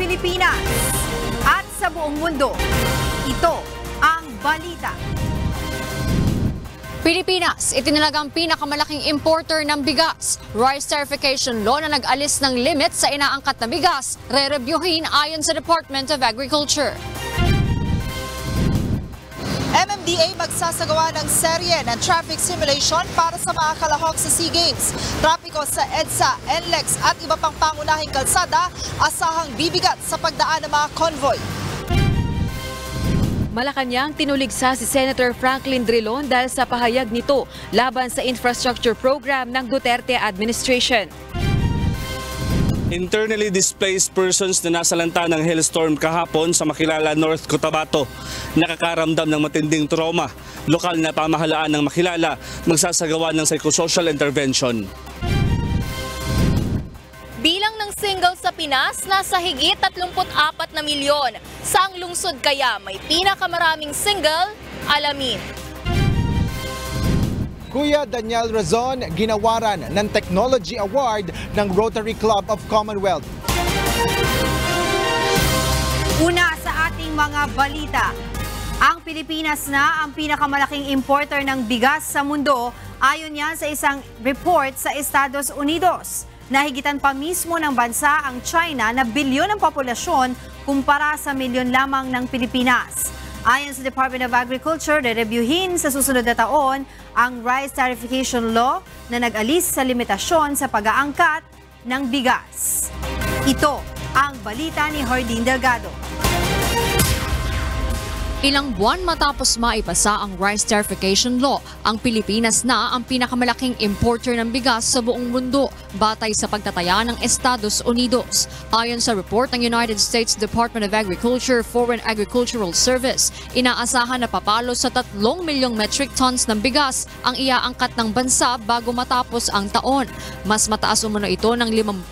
Pilipinas at sa buong mundo. Ito ang balita. Pilipinas, itinalagang pinakamalaking importer ng bigas. Rice Tarification Law na nag-alis ng limit sa inaangkat na bigas, re-reviewin ayon sa Department of Agriculture. MMDA magsasagawa ng serye ng traffic simulation para sa mga kalahok sa SEA Games. Trapiko sa EDSA, NLEX at iba pang pangunahing kalsada asahang bibigat sa pagdaan ng mga convoy. Malacanang tinuligsa si Senator Franklin Drilon dahil sa pahayag nito laban sa infrastructure program ng Duterte administration. Internally displaced persons na nasalanta ng hailstorm kahapon sa Makilala, North Cotabato nakakaramdam ng matinding trauma. Lokal na pamahalaan ng Makilala magsasagawa ng psychosocial intervention. Bilang ng single sa Pinas, nasa higit 34 na milyon. Saang lungsod kaya may pinakamaraming single? Alamin. Kuya Daniel Razon, ginawaran ng Technology Award ng Rotary Club of Commonwealth. Una sa ating mga balita, ang Pilipinas na ang pinakamalaking importer ng bigas sa mundo ayon yan sa isang report sa Estados Unidos. Nahigitan pa mismo ng bansa ang China na bilyon ng populasyon kumpara sa milyon lamang ng Pilipinas. Ayon sa Department of Agriculture, re-reviewin sa susunod na taon ang Rice Tarification Law na nag-alis sa limitasyon sa pag-aangkat ng bigas. Ito ang balita ni Hardin Delgado. Ilang buwan matapos maipasa ang Rice Tarification Law, ang Pilipinas na ang pinakamalaking importer ng bigas sa buong mundo batay sa pagtataya ng Estados Unidos. Ayon sa report ng United States Department of Agriculture Foreign Agricultural Service, inaasahan na papalo sa 3 milyong metric tons ng bigas ang iaangkat ng bansa bago matapos ang taon. Mas mataas umano ito ng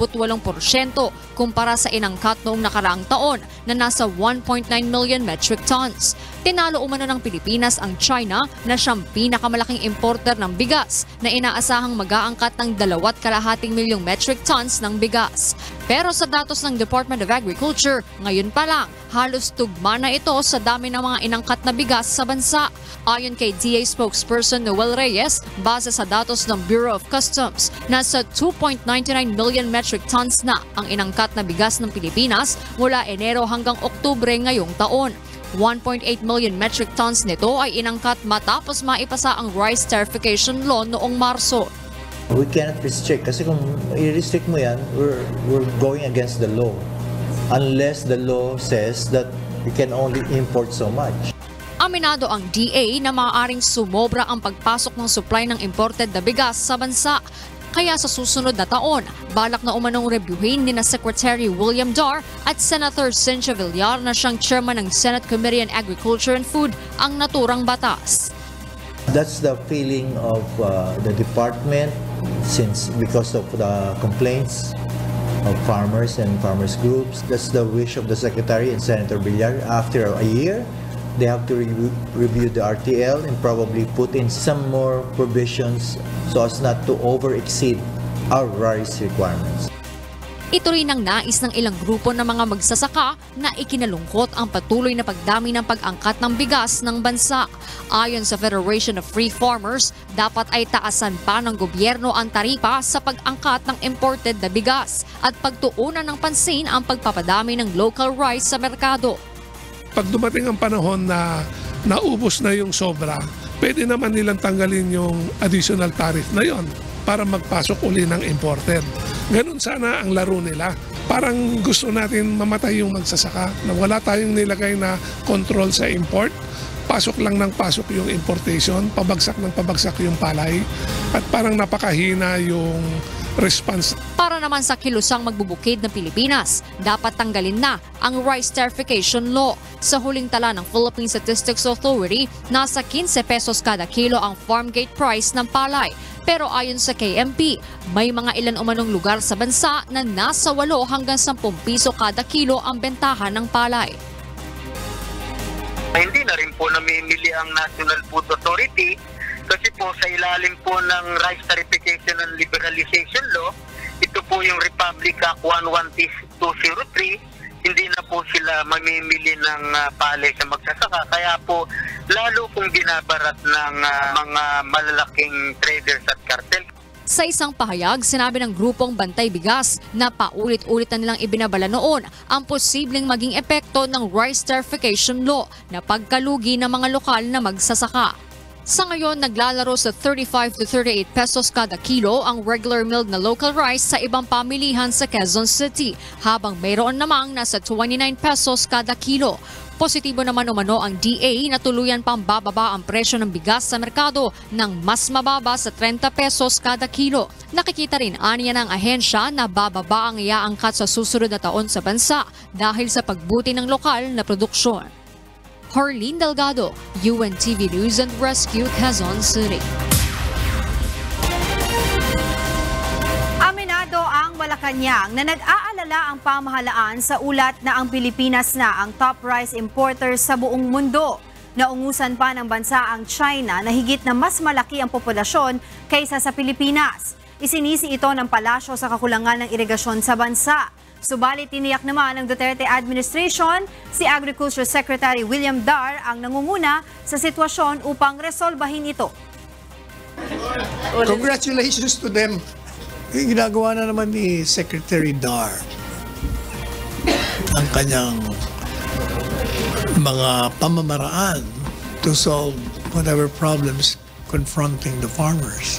58% kumpara sa inangkat noong nakaraang taon na nasa 1.9 million metric tons. Tinalo umano ng Pilipinas ang China na siyang pinakamalaking importer ng bigas na inaasahang mag-aangkat ng 2.5 milyong metric tons ng bigas. Pero sa datos ng Department of Agriculture, ngayon pa lang, halos tugma na ito sa dami ng mga inangkat na bigas sa bansa. Ayon kay DA spokesperson Noel Reyes, base sa datos ng Bureau of Customs, nasa 2.99 million metric tons na ang inangkat na bigas ng Pilipinas mula Enero hanggang Oktubre ngayong taon. 1.8 million metric tons nito ay inangkat matapos maipasa ang Rice Tarification Law noong Marso. We cannot restrict kasi kung i-restrict mo yan, we're going against the law. Unless the law says that we can only import so much. Aminado ang DA na maaaring sumobra ang pagpasok ng supply ng imported na bigas sa bansa. Kaya sa susunod na taon, balak na umanong reviewin ni na Secretary William Dar at Senator Cynthia Villar na siyang chairman ng Senate Committee on Agriculture and Food ang naturang batas. That's the feeling of the department because of the complaints of farmers and farmers groups. That's the wish of the Secretary and Senator Villar. After a year, they have to review the RTL and probably put in some more provisions so as not to over-exceed our rice requirements. Ito rin ang nais ng ilang grupo ng mga magsasaka na ikinalungkot ang patuloy na pagdami ng pag-angkat ng bigas ng bansa. Ayon sa Federation of Free Farmers, dapat ay taasan pa ng gobyerno ang taripa sa pag-angkat ng imported na bigas at pagtuunan ng pansin ang pagpapadami ng local rice sa merkado. Pag dumating ang panahon na naubos na yung sobra, pwede naman nilang tanggalin yung additional tariff na yon para magpasok uli ng imported. Ganun sana ang laro nila. Parang gusto natin mamatay yung magsasaka na wala tayong nilagay na control sa import. Pasok lang ng pasok yung importation, pabagsak ng pabagsak yung palay at parang napakahina yung response. Para naman sa kilusang magbubukid ng Pilipinas, dapat tanggalin na ang Rice Tarification Law. Sa huling tala ng Philippine Statistics Authority, nasa 15 pesos kada kilo ang farm gate price ng palay. Pero ayon sa KMP, may mga ilan umanong lugar sa bansa na nasa 8 hanggang 10 piso kada kilo ang bentahan ng palay. Hindi na rin po namimili ang National Food Authority kasi po sa ilalim po ng Rice Tarification and Liberalization Law, ito po yung Republic Act 11203, hindi na po sila mamimili ng palay sa magsasaka. Kaya po, lalo pong binabarat ng mga malalaking traders at cartel. Sa isang pahayag, sinabi ng grupong Bantay Bigas na paulit-ulit na nilang ibinabala noon ang posibleng maging epekto ng rice tarification law na pagkalugi ng mga lokal na magsasaka. Sa ngayon, naglalaro sa 35 to 38 pesos kada kilo ang regular milled na local rice sa ibang pamilihan sa Quezon City, habang mayroon namang nasa 29 pesos kada kilo. Positibo naman umano ang DA na tuluyan pang bababa ang presyo ng bigas sa merkado ng mas mababa sa 30 pesos kada kilo. Nakikita rin aniya ng ahensya na bababa ang iaangkat sa susunod na taon sa bansa dahil sa pagbuti ng lokal na produksyon. Harleen Delgado, UNTV News and Rescue, Quezon City. Aminado ang Malacanang na nag-aalala ang pamahalaan sa ulat na ang Pilipinas na ang top rice importer sa buong mundo. Naungusan pa ng bansa ang China na higit na mas malaki ang populasyon kaysa sa Pilipinas. Isinisi ito ng palasyo sa kakulangan ng irigasyon sa bansa. Subalit tiniyak naman ng Duterte administration, si Agriculture Secretary William Dar ang nangunguna sa sitwasyon upang resolbahin ito. Congratulations to them. Yung ginagawa na naman ni Secretary Dar ang kanyang mga pamamaraan to solve whatever problems confronting the farmers.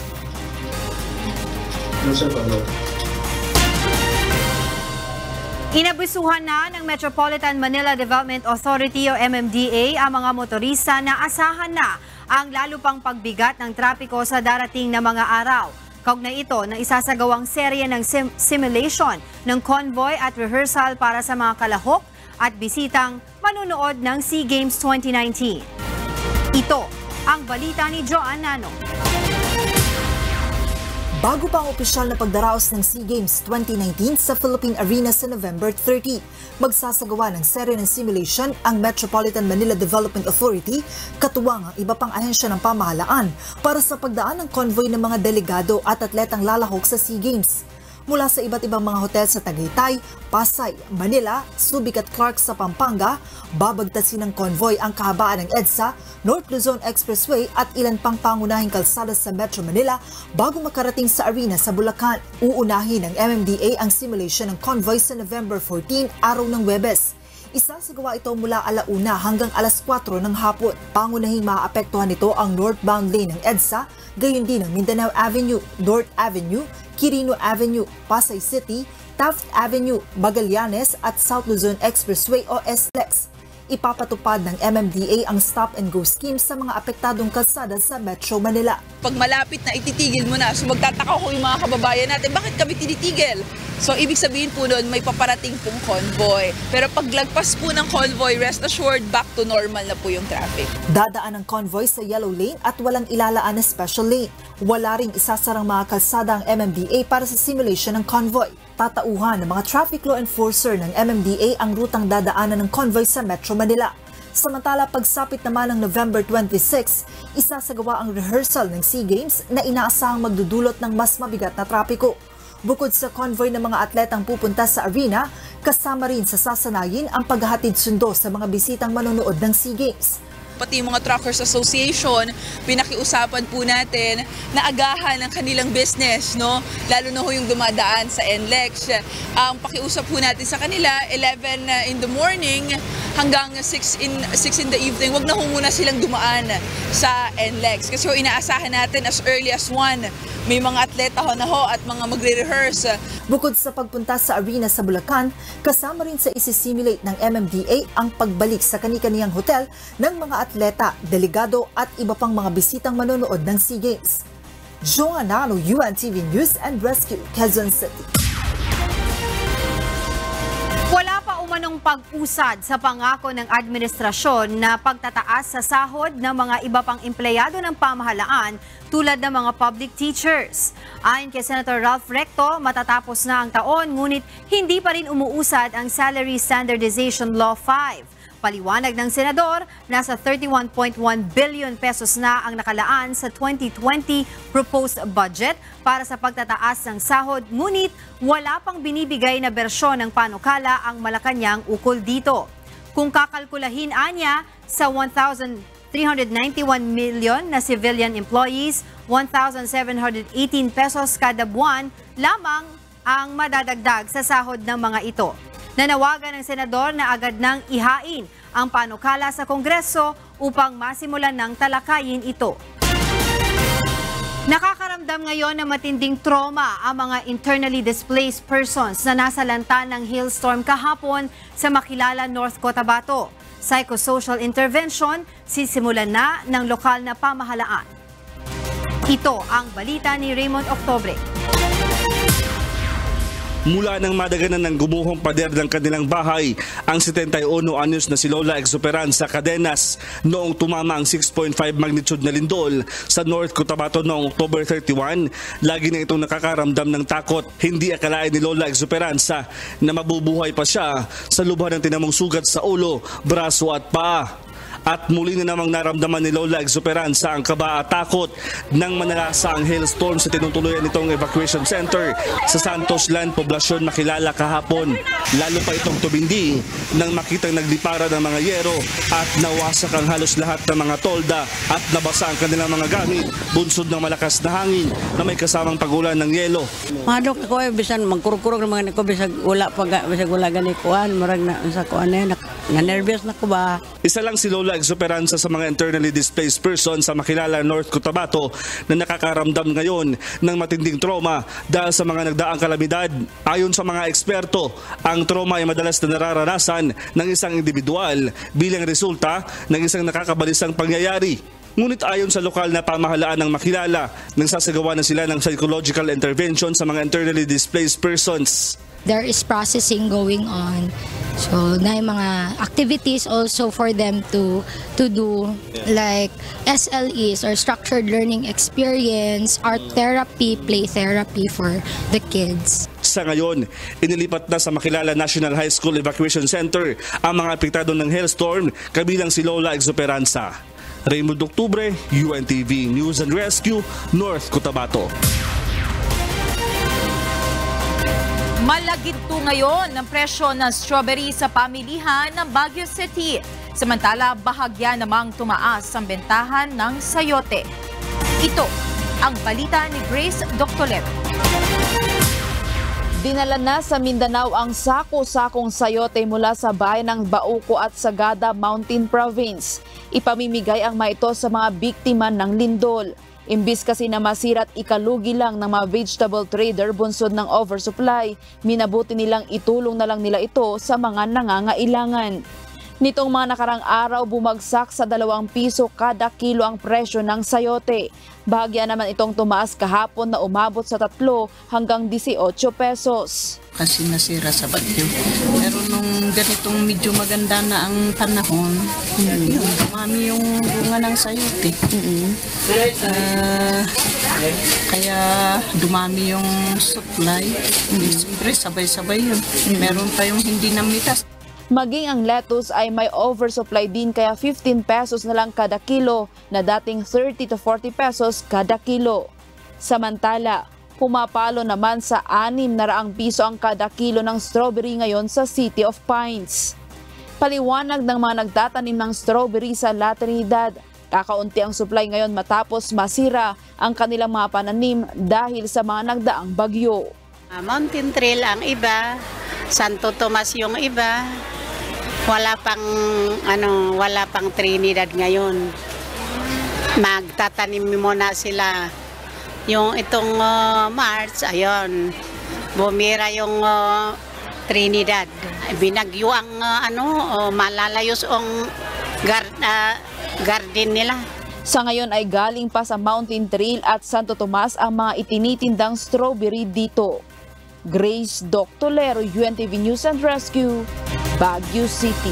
Inabisuhan na ng Metropolitan Manila Development Authority o MMDA ang mga motorista na asahan na ang lalo pang pagbigat ng trapiko sa darating na mga araw. Kaugnay ito ng isasagawang serye ng simulation ng convoy at rehearsal para sa mga kalahok at bisitang manunood ng SEA Games 2019. Ito ang balita ni Joanne Nano. Bago pa ang opisyal na pagdaraos ng SEA Games 2019 sa Philippine Arena sa November 30, magsasagawa ng serye ng simulation ang Metropolitan Manila Development Authority, katuwang ang iba pang ahensya ng pamahalaan para sa pagdaan ng convoy ng mga delegado at atletang lalahok sa SEA Games. Mula sa iba't ibang mga hotel sa Tagaytay, Pasay, Manila, Subic at Clark sa Pampanga, babagtasin ng convoy ang kahabaan ng EDSA, North Luzon Expressway at ilan pang pangunahing kalsada sa Metro Manila bago makarating sa arena sa Bulacan. Uunahin ng MMDA ang simulation ng convoy sa November 14, araw ng Huwebes. Isasagawa ito mula 1:00 hanggang 4:00 ng hapon. Pangunahing maaapektuhan nito ang northbound lane ng EDSA, gayon din ang Mindanao Avenue, North Avenue, Quirino Avenue, Pasay City, Taft Avenue, Magallanes at South Luzon Expressway o SLEX. Ipapatupad ng MMDA ang stop-and-go scheme sa mga apektadong kalsada sa Metro Manila. Pag malapit na ititigil mo na, so magtataka ko yung mga kababayan natin, bakit kami tinitigil? So ibig sabihin po doon, may paparating pong convoy. Pero paglagpas po ng convoy, rest assured, back to normal na po yung traffic. Dadaan ang convoy sa yellow lane at walang ilalaan na special lane. Wala ring isasarang mga kalsada ang MMDA para sa simulation ng convoy. Tatauhan ng mga traffic law enforcer ng MMDA ang rutang dadaanan ng convoy sa Metro Manila. Samantala, pagsapit naman ng November 26, isasagawa ang rehearsal ng SEA Games na inaasahang magdudulot ng mas mabigat na trapiko. Bukod sa convoy ng mga atletang pupunta sa arena, kasama rin sa sasanayin ang paghahatid sundo sa mga bisitang manonood ng SEA Games. Pati yung mga Truckers Association, pinakiusapan po natin na agahan ng kanilang business, no? Lalo na ho yung dumadaan sa NLEX. Ang pakiusap po natin sa kanila, 11 in the morning hanggang 6 in the evening, wag na ho muna silang dumaan sa NLEX. Kasi ho inaasahan natin as early as 1, may mga atleta ho na ho at mga magre-rehearse. Bukod sa pagpunta sa arena sa Bulacan, kasama rin sa isisimulate ng MMDA ang pagbalik sa kani-kaniyang hotel ng mga atleta, delegado at iba pang mga bisitang manonood ng SEA Games. Joanne Nano, UNTV News and Rescue, Quezon City. Wala pa umanong pag-usad sa pangako ng administrasyon na pagtataas sa sahod ng mga iba pang empleyado ng pamahalaan tulad ng mga public teachers. Ayon kay Senator Ralph Recto, matatapos na ang taon ngunit hindi pa rin umuusad ang Salary Standardization Law 5. Paliwanag ng senador, nasa 31.1 billion pesos na ang nakalaan sa 2020 proposed budget para sa pagtataas ng sahod, ngunit wala pang binibigay na bersyon ng panukala ang Malacanang ukol dito. Kung kakalkulahin anya sa 1,391 million na civilian employees, 1,718 pesos kada buwan lamang ang madadagdag sa sahod ng mga ito. Nanawagan ng senador na agad nang ihain ang panukala sa Kongreso upang masimulan ng talakayin ito. Nakakaramdam ngayon ng matinding trauma ang mga internally displaced persons na nasa lanta ng hailstorm kahapon sa Makilala, North Cotabato. Psychosocial intervention sisimulan na ng lokal na pamahalaan. Ito ang balita ni Raymond Octobre. Mula nang madaganan ng gumuhong pader ng kanilang bahay, ang 71 anyos na si Lola Exuperanza Cadenas noong tumama ang 6.5 magnitude na lindol sa North Cotabato noong October 31, lagi na itong nakakaramdam ng takot. Hindi akalain ni Lola Exuperanza na mabubuhay pa siya sa lubha ng tinamong sugat sa ulo, braso at paa. At muli na namang naramdaman ni Lola Exuperanza ang kaba at takot nang manalasa ang hailstorm sa tinutuluyan nitong evacuation center sa Santos Land, Poblacion, Makilala kahapon. Lalo pa itong tumindi nang makitang naglipara ng mga yero at nawasak ang halos lahat ng mga tolda at nabasa ang kanilang mga gamit, bunsod ng malakas na hangin na may kasamang pagulan ng yelo. Madok ako bisan magkurkurog ng mga nako bisag wala gani kuan marag na sa kuan na nervous na ko ba. Isa lang si Lola Exuperanza sa mga internally displaced persons sa Makilala, North Cotabato na nakakaramdam ngayon ng matinding trauma dahil sa mga nagdaang kalamidad. Ayon sa mga eksperto, ang trauma ay madalas na nararanasan ng isang individual bilang resulta ng isang nakakabalisang pangyayari. Ngunit ayon sa lokal na pamahalaan ng Makilala, nagsasagawa na sila ng psychological intervention sa mga internally displaced persons. There is processing going on. So, na yung mga activities also for them to do, like SLEs or structured learning experience, art therapy, play therapy for the kids. Sa ngayon, inilipat na sa Makilala National High School Evacuation Center ang mga apektado ng hailstorm, kabilang si Lola Exuperanza. Raymond Octubre, UNTV News and Rescue, North Cotabato. Malaginto ngayon ng presyo ng strawberry sa pamilihan ng Baguio City. Samantala, bahagya namang tumaas ang bentahan ng sayote. Ito ang balita ni Grace Doctolero. Dinala na sa Mindanao ang sako-sakong sayote mula sa bayan ng Bauco at Sagada Mountain Province. Ipamimigay ang mga ito sa mga biktima ng lindol. Imbis kasi na masira at ikalugi lang ng mga vegetable trader bunsod ng oversupply, minabuti nilang itulong na lang nila ito sa mga nangangailangan. Nitong mga nakarang araw, bumagsak sa 2 piso kada kilo ang presyo ng sayote. Bahagya naman itong tumaas kahapon na umabot sa 3 hanggang 18 pesos. Kasi nasira sa bagyo. Pero nung ganitong medyo maganda na ang panahon, dumami yung bunga ng sayote. Kaya dumami yung supply. Siyempre, sabay-sabay yun. Meron pa yung hindi namitas. Maging ang lettuce ay may oversupply din kaya 15 pesos na lang kada kilo na dating 30 to 40 pesos kada kilo. Samantala, pumapalo naman sa 600 piso ang kada kilo ng strawberry ngayon sa City of Pines. Paliwanag ng mga nagtatanim ng strawberry sa La Trinidad, kakaunti ang supply ngayon matapos masira ang kanilang mga pananim dahil sa mga nagdaang bagyo. Mountain Trail ang iba, Santo Tomas yung iba. Wala pang Trinidad ngayon. Magtatanim muna sila. Yung itong March, ayun, bumira yung Trinidad. Binagyo ang malalayos ang garden nila. Sa ngayon ay galing pa sa Mountain Trail at Santo Tomas ang mga itinitindang strawberry dito. Grace Doctolero, UNTV News and Rescue, Baguio City.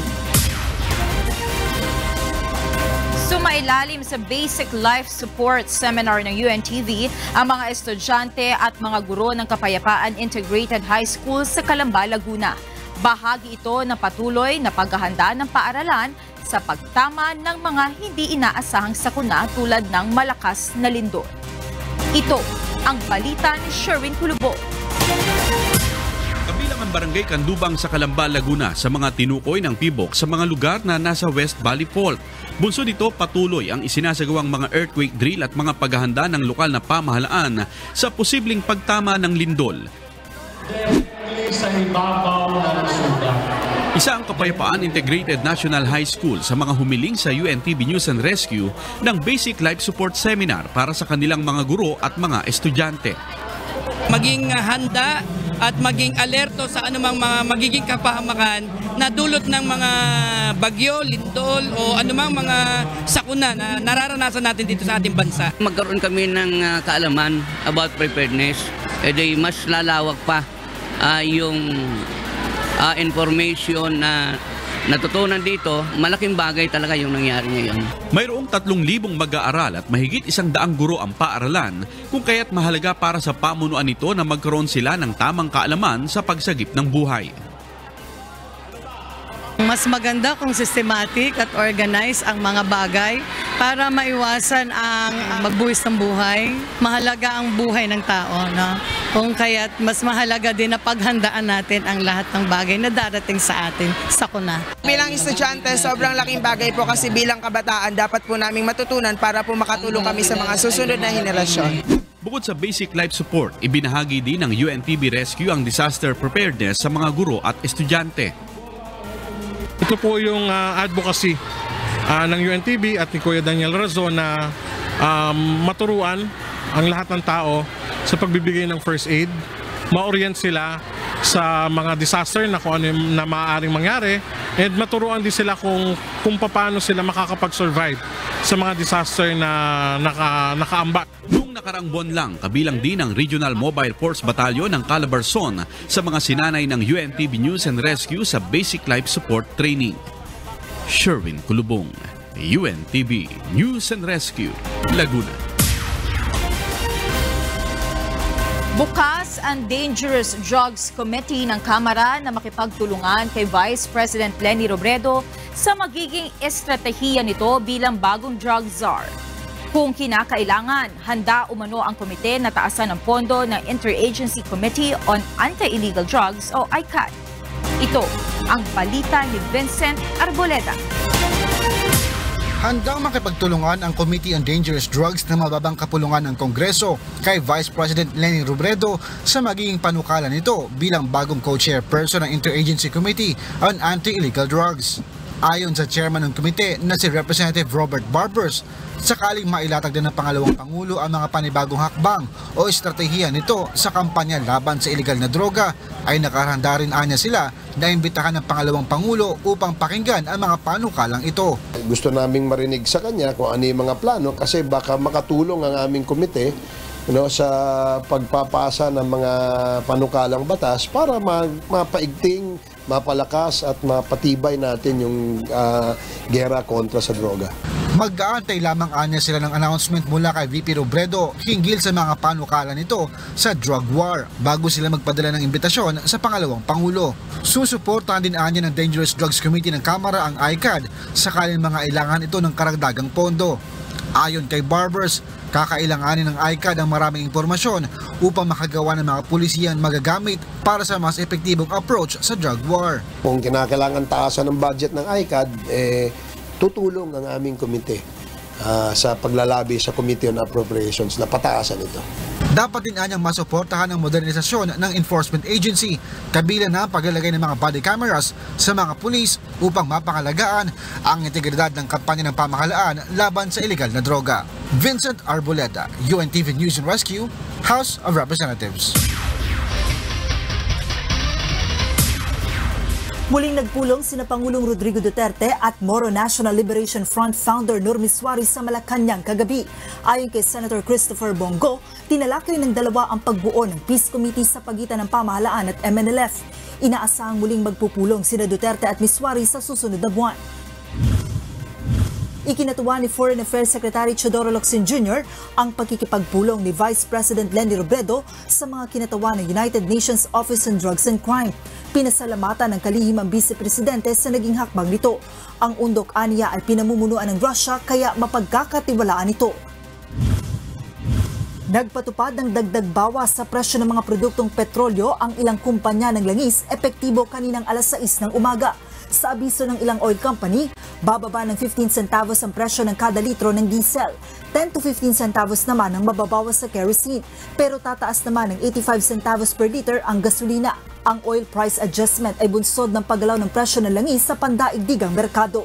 Sumailalim sa Basic Life Support Seminar ng UNTV ang mga estudyante at mga guro ng Kapayapaan Integrated High School sa Calamba, Laguna. Bahagi ito ng patuloy na paghahanda ng paaralan sa pagtama ng mga hindi inaasahang sakuna tulad ng malakas na lindol. Ito ang balita ni Sherwin Kulubong. Kabilang ang barangay Kandubang sa Calamba, Laguna sa mga tinukoy ng PBOK sa mga lugar na nasa West Valley Fault. Bunsod dito, patuloy ang isinasagawang mga earthquake drill at mga paghahanda ng lokal na pamahalaan sa posibleng pagtama ng lindol. Isa ang Kapayapaan Integrated National High School sa mga humiling sa UNTV News and Rescue ng Basic Life Support Seminar para sa kanilang mga guro at mga estudyante. Maging handa at maging alerto sa anumang mga magiging kapahamakan na dulot ng mga bagyo, lindol o anumang mga sakuna na nararanasan natin dito sa ating bansa. Magkaroon kami ng kaalaman about preparedness, mas lalawak pa yung information na natutunan dito. Malaking bagay talaga yung nangyari ngayon. Mayroong 3,000 mag-aaral at mahigit 100 guro ang paaralan, kung kaya't mahalaga para sa pamunuan nito na magkaroon sila ng tamang kaalaman sa pagsagip ng buhay. Mas maganda kung systematic at organize ang mga bagay para maiwasan ang magbuwis ng buhay. Mahalaga ang buhay ng tao, no? Kung kaya't mas mahalaga din na paghandaan natin ang lahat ng bagay na darating sa atin, sakuna. Bilang estudyante, sobrang laking bagay po kasi bilang kabataan dapat po naming matutunan para po makatulong kami sa mga susunod na henerasyon. Bukod sa basic life support, ibinahagi din ng UNTV Rescue ang disaster preparedness sa mga guro at estudyante. Ito po yung advocacy ng UNTV at ni Kuya Daniel Razon na maturuan ang lahat ng tao sa pagbibigay ng first aid, ma-orient sila sa mga disaster na kung ano na maaaring mangyari, and maturuan din sila kung paano sila makakapag-survive sa mga disaster na nakaambak. Noong nakarang buwan lang, kabilang din ang Regional Mobile Force Battalion ng Calabarzon sa mga sinanay ng UNTV News and Rescue sa Basic Life Support Training. Sherwin Kulubong, UNTV News and Rescue, Laguna. Bukas ang Dangerous Drugs Committee ng Kamara na makipagtulungan kay Vice President Leni Robredo sa magiging estratehiya nito bilang bagong drug czar. Kung kinakailangan, handa umano ang komite na taasan ng pondo ng Interagency Committee on Anti-Illegal Drugs o ICAD. Ito ang balita ni Vincent Arboleda. Handang makipagtulungan ang Committee on Dangerous Drugs na mababang kapulungan ng Kongreso kay Vice President Leni Robredo sa magiging panukala nito bilang bagong co-chairperson ng Interagency Committee on Anti-Illegal Drugs. Ayon sa chairman ng komite na si Representative Robert Barbers, sakaling mailatag din ng pangalawang Pangulo ang mga panibagong hakbang o estratehiya nito sa kampanya laban sa iligal na droga, ay nakaranda rin anya sila na imbitahan ng pangalawang Pangulo upang pakinggan ang mga panukalang ito. Gusto naming marinig sa kanya kung ano yung mga plano kasi baka makatulong ang aming komite sa pagpapasa ng mga panukalang batas para mapaigting, mapalakas at mapatibay natin yung gera kontra sa droga. Mag-aantay lamang anya sila ng announcement mula kay VP Robredo hinggil sa mga panukala nito sa drug war bago sila magpadala ng imbitasyon sa pangalawang Pangulo. Susuportahan din anya ng Dangerous Drugs Committee ng Kamara ang ICAD sakaling mga ilangan ito ng karagdagang pondo. Ayon kay Barbers, kakailanganin ng ICAD ang maraming impormasyon upang makagawa ng mga pulisiyang magagamit para sa mas epektibong approach sa drug war. Kung kinakailangan taasan ng budget ng ICAD, tutulong ang aming komite sa paglalabi sa Committee on Appropriations na pataasan ito. Dapat din anyang masuportahan ang modernisasyon ng enforcement agency, kabilang na ang paglalagay ng mga body cameras sa mga pulis upang mapangalagaan ang integridad ng kampanya ng pamahalaan laban sa iligal na droga. Vincent Arboleda, UNTV News and Rescue, House of Representatives. Muling nagpulong sina Pangulong Rodrigo Duterte at Moro National Liberation Front founder Normy Suarez sa Malacanang kagabi. Ayon kay Senator Christopher Bongo, tinalakay ng dalawa ang pagbuo ng Peace Committee sa pagitan ng pamahalaan at MNLF. Inaasahang muling magpupulong sina Duterte at Ms. Suarez sa susunod na buwan. Ikinatuwa ni Foreign Affairs Secretary Teodoro Locsin Jr. ang pagkikipagpulong ni Vice President Leni Robredo sa mga kinatawa ng United Nations Office on Drugs and Crime. Pinasalamatan ng kalihimang Vice-Presidente sa naging hakbang nito. Ang undok aniya ay pinamumunuan ng Russia kaya mapagkakatiwalaan ito. Nagpatupad ng dagdag bawas sa presyo ng mga produktong petrolyo ang ilang kumpanya ng langis epektibo kaninang alas 6 ng umaga. Sa abiso ng ilang oil company, bababa ng 15 centavos ang presyo ng kada litro ng diesel. 10 to 15 centavos naman ang mababawas sa kerosene. Pero tataas naman ng 85 centavos per liter ang gasolina. Ang oil price adjustment ay bunsod ng paggalaw ng presyo ng langis sa pandaigdigang merkado.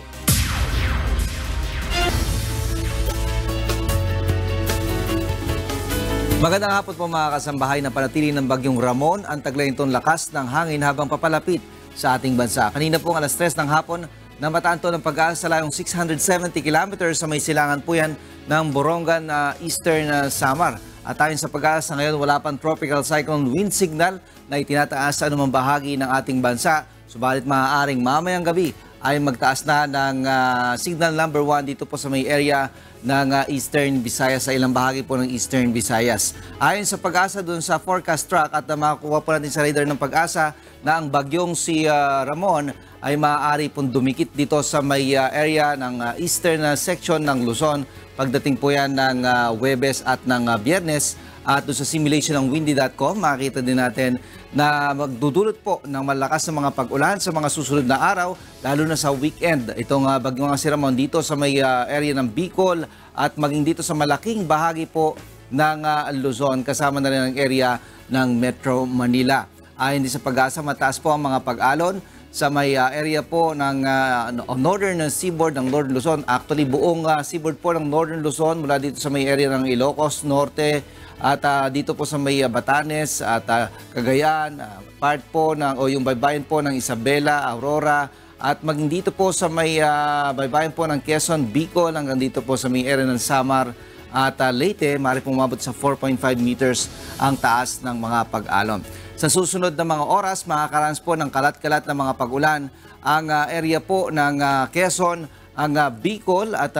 Magandang hapon po mga kasambahay. Na panatili ng bagyong Ramon ang taglayintong lakas ng hangin habang papalapit sa ating bansa. Kanina pong alas 3 ng hapon, namataan to ng pag-asa sa layong 670 kilometers sa may silangan po yan ng Borongan, Eastern Samar. At ayon sa pag-asa ngayon, wala pang tropical cyclone wind signal na itinataas sa anumang bahagi ng ating bansa. Subalit maaaring mamayang gabi ay magtaas na ng signal number 1 dito po sa may area ng Eastern Visayas, sa ilang bahagi po ng Eastern Visayas. Ayon sa pag-asa dun sa forecast track at makakuha po natin sa radar ng pag-asa na ang bagyong si Ramon ay maaari pong dumikit dito sa may area ng Eastern section ng Luzon pagdating po yan ng Huwebes at ng Biyernes. At doon sa simulation ng windy.com, makikita din natin na magdudulot po ng malakas na mga pag-ulan sa mga susunod na araw, lalo na sa weekend. Itong bagyong si Ramon dito sa may area ng Bicol at maging dito sa malaking bahagi po ng Luzon, kasama na rin ang area ng Metro Manila. Ayon din sa pag-asa, mataas po ang mga pag-alon sa may area po ng northern seaboard ng Northern Luzon. Actually, buong seaboard po ng Northern Luzon mula dito sa may area ng Ilocos Norte at dito po sa may Batanes at Cagayan, part po ng yung baybayin po ng Isabela, Aurora at maging dito po sa may baybayin po ng Quezon, Bicol hanggang dito po sa may area ng Samar at Leyte, maaari pong umabot sa 4.5 meters ang taas ng mga pag-alon. Sa susunod na mga oras, makakaranas po ng kalat-kalat na mga pag-ulan ang area po ng Quezon, ang Bicol at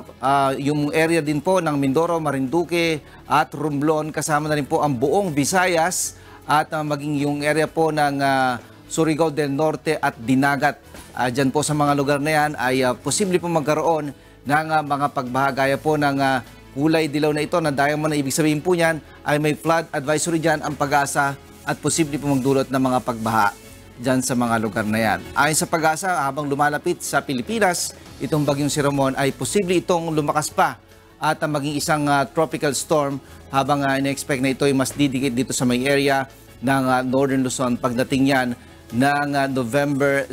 yung area din po ng Mindoro, Marinduque at Romblon, kasama na rin po ang buong Visayas at maging yung area po ng Surigao del Norte at Dinagat. Diyan po sa mga lugar na yan ay posible po magkaroon ng mga pagbahagaya po ng kulay dilaw na ito na diamond, na ibig sabihin po niyan ay may flood advisory dyan ang pag-asa at posible po magdulot ng mga pagbaha dyan sa mga lugar na yan. Ayon sa pag-asa, habang lumalapit sa Pilipinas, itong bagyong si Ramon ay posible itong lumakas pa at maging isang tropical storm habang ina-expect na ito ay mas didikit dito sa may area ng Northern Luzon pagdating yan ng November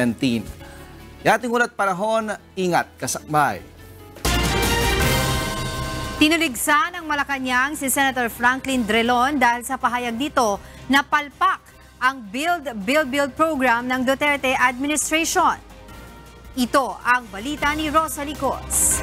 17. Ating ulat panahon, ingat kasakbay. Tinuligsa ng Malacanang si Senator Franklin Drilon dahil sa pahayag dito na palpak ang Build program ng Duterte administration. Ito ang balita ni Rosa Licos.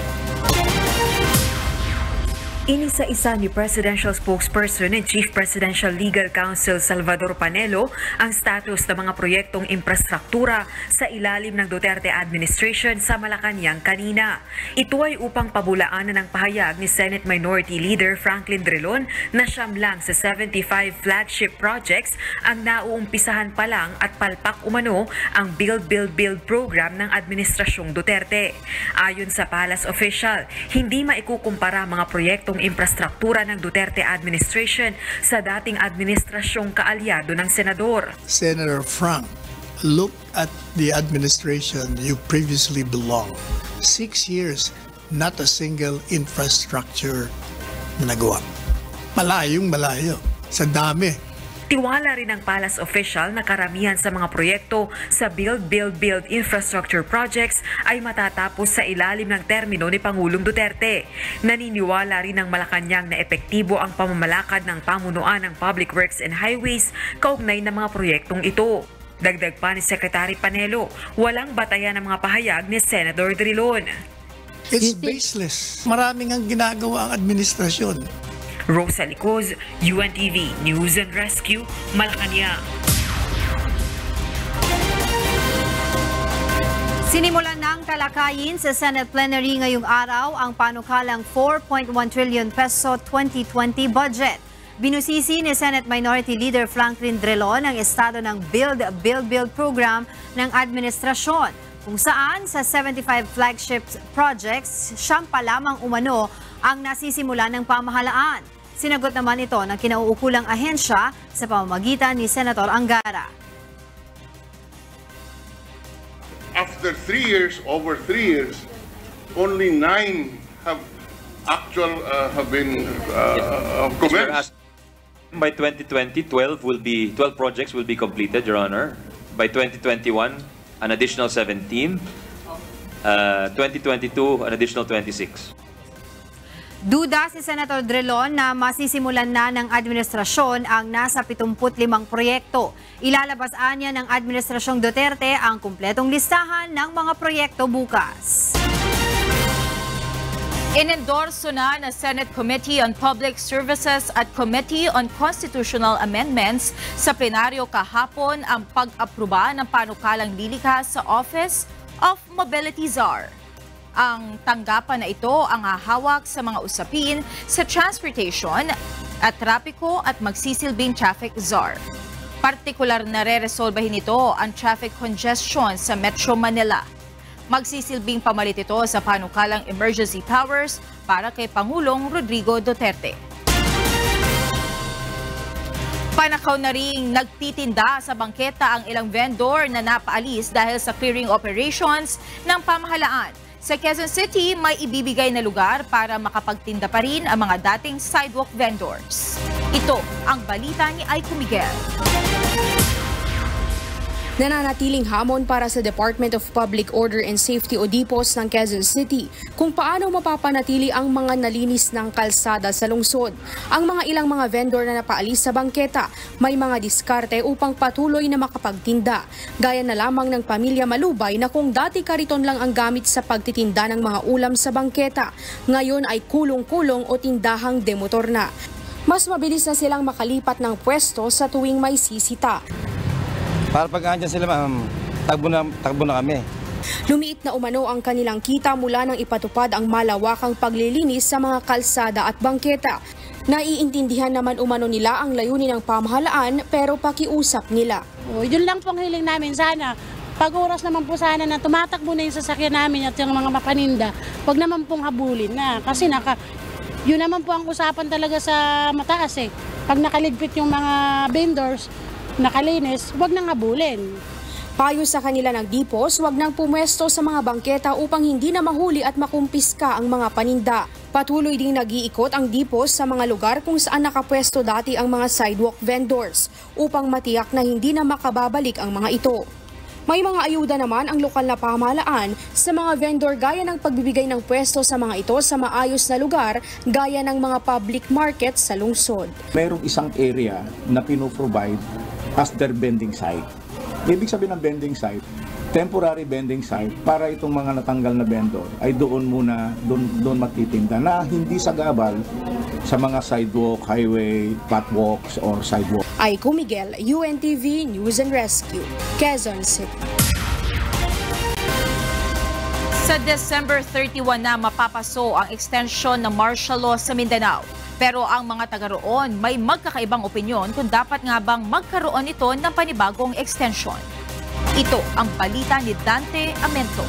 Inisa-isa ni Presidential Spokesperson and Chief Presidential Legal Counsel Salvador Panelo ang status ng mga proyektong infrastruktura sa ilalim ng Duterte administration sa Malacanang kanina. Ito ay upang pabulaanan ng pahayag ni Senate Minority Leader Franklin Drilon na siyam lang sa 75 flagship projects ang nauumpisahan pa lang at palpak umano ang Build program ng Administrasyong Duterte. Ayon sa Palace official, hindi maikukumpara mga proyektong infrastruktura ng Duterte administration sa dating administrasyong kaalyado ng senador. Senator Frank, look at the administration you previously belonged. 6 years, not a single infrastructure na nagawa. Malayo sa dami. Tiwala rin ng Palace official na karamihan sa mga proyekto sa Build infrastructure projects ay matatapos sa ilalim ng termino ni Pangulong Duterte. Naniniwala rin ng Malacanang na epektibo ang pamamalakad ng pamunuan ng Public Works and Highways kaugnay ng mga proyektong ito. Dagdag pa ni Secretary Panelo, walang batayan ng mga pahayag ni Senator Drilon. It's baseless. Maraming ang ginagawa ang administrasyon. Rosa Licos, UNTV News and Rescue, Malacanang. Sinimulan ng talakayin sa Senate plenary ngayong araw ang panukalang 4.1 trillion peso 2020 budget. Binusisi ni Senate Minority Leader Franklin Drilon ang estado ng Build program ng administrasyon, kung saan sa 75 flagship projects, 10 pa lamang umano ang nasisimulan ng pamahalaan. Sinagot naman ito ng kinauukulang ahensya sa pamamagitan ni Senator Angara. After 3 years, over 3 years, only 9 have been commenced. By 2020, 12 projects will be completed, Your Honor. By 2021, an additional 17. 2022, an additional 26. Duda si Senator Drilon na masisimulan na ng administrasyon ang nasa 75 proyekto. Ilalabas niya ng Administrasyong Duterte ang kumpletong listahan ng mga proyekto bukas. Inendorso na ng Senate Committee on Public Services at Committee on Constitutional Amendments sa plenaryo kahapon ang pag-aproba ng panukalang lilikas sa Office of Mobility Czar. Ang tanggapan na ito ang hahawak sa mga usapin sa transportation at trapiko at magsisilbing traffic czar. Partikular na re-resolbahin ito ang traffic congestion sa Metro Manila. Magsisilbing pamalit ito sa panukalang emergency powers para kay Pangulong Rodrigo Duterte. Panakaw na ring nagtitinda sa bangketa ang ilang vendor na napaalis dahil sa clearing operations ng pamahalaan. Sa Quezon City, may ibibigay na lugar para makapagtinda pa rin ang mga dating sidewalk vendors. Ito ang balita ni Aiko Miguel. Nananatiling hamon para sa Department of Public Order and Safety o DPOS ng Quezon City kung paano mapapanatili ang mga nalinis ng kalsada sa lungsod. Ang mga ilang mga vendor na napaalis sa bangketa may mga diskarte upang patuloy na makapagtinda. Gaya na lamang ng pamilya Malubay na kung dati kariton lang ang gamit sa pagtitinda ng mga ulam sa bangketa, ngayon ay kulong-kulong o tindahang demotor na. Mas mabilis na silang makalipat ng pwesto sa tuwing may sisita. Para pag andyan sila, ma'am, takbo na kami. Lumiit na umano ang kanilang kita mula nang ipatupad ang malawakang paglilinis sa mga kalsada at bangketa. Naiintindihan naman umano nila ang layunin ng pamahalaan pero pakiusap nila. Yun lang po ang hiling namin sana. Pag oras naman po sana na tumatakbo na yung sasakyan namin at yung mga mapaninda, wag naman pong habulin na. Kasi yun naman po ang usapan talaga sa mataas eh. Pag nakaligpit yung mga vendors, nakalinis, wag nang habulin. Payo sa kanila ng DPOS, wag nang pumwesto sa mga bangketa upang hindi na mahuli at makumpiska ang mga paninda. Patuloy ding nag-iikot ang DPOS sa mga lugar kung saan nakapwesto dati ang mga sidewalk vendors upang matiyak na hindi na makababalik ang mga ito. May mga ayuda naman ang lokal na pamahalaan sa mga vendor gaya ng pagbibigay ng pwesto sa mga ito sa maayos na lugar gaya ng mga public market sa lungsod. Mayroong isang area na pinoprovide as their vending site. Ibig sabihin ng vending site, temporary vending site para itong mga natanggal na vendor ay doon magtitinda na hindi sagabal sa mga sidewalk, highway, catwalks or sidewalk. Aiko Miguel, UNTV News and Rescue, Quezon City. Sa December 31 na mapapaso ang extension ng martial law sa Mindanao. Pero ang mga taga roon may magkakaibang opinyon kung dapat nga bang magkaroon ito ng panibagong extension. Ito ang balita ni Dante Amento.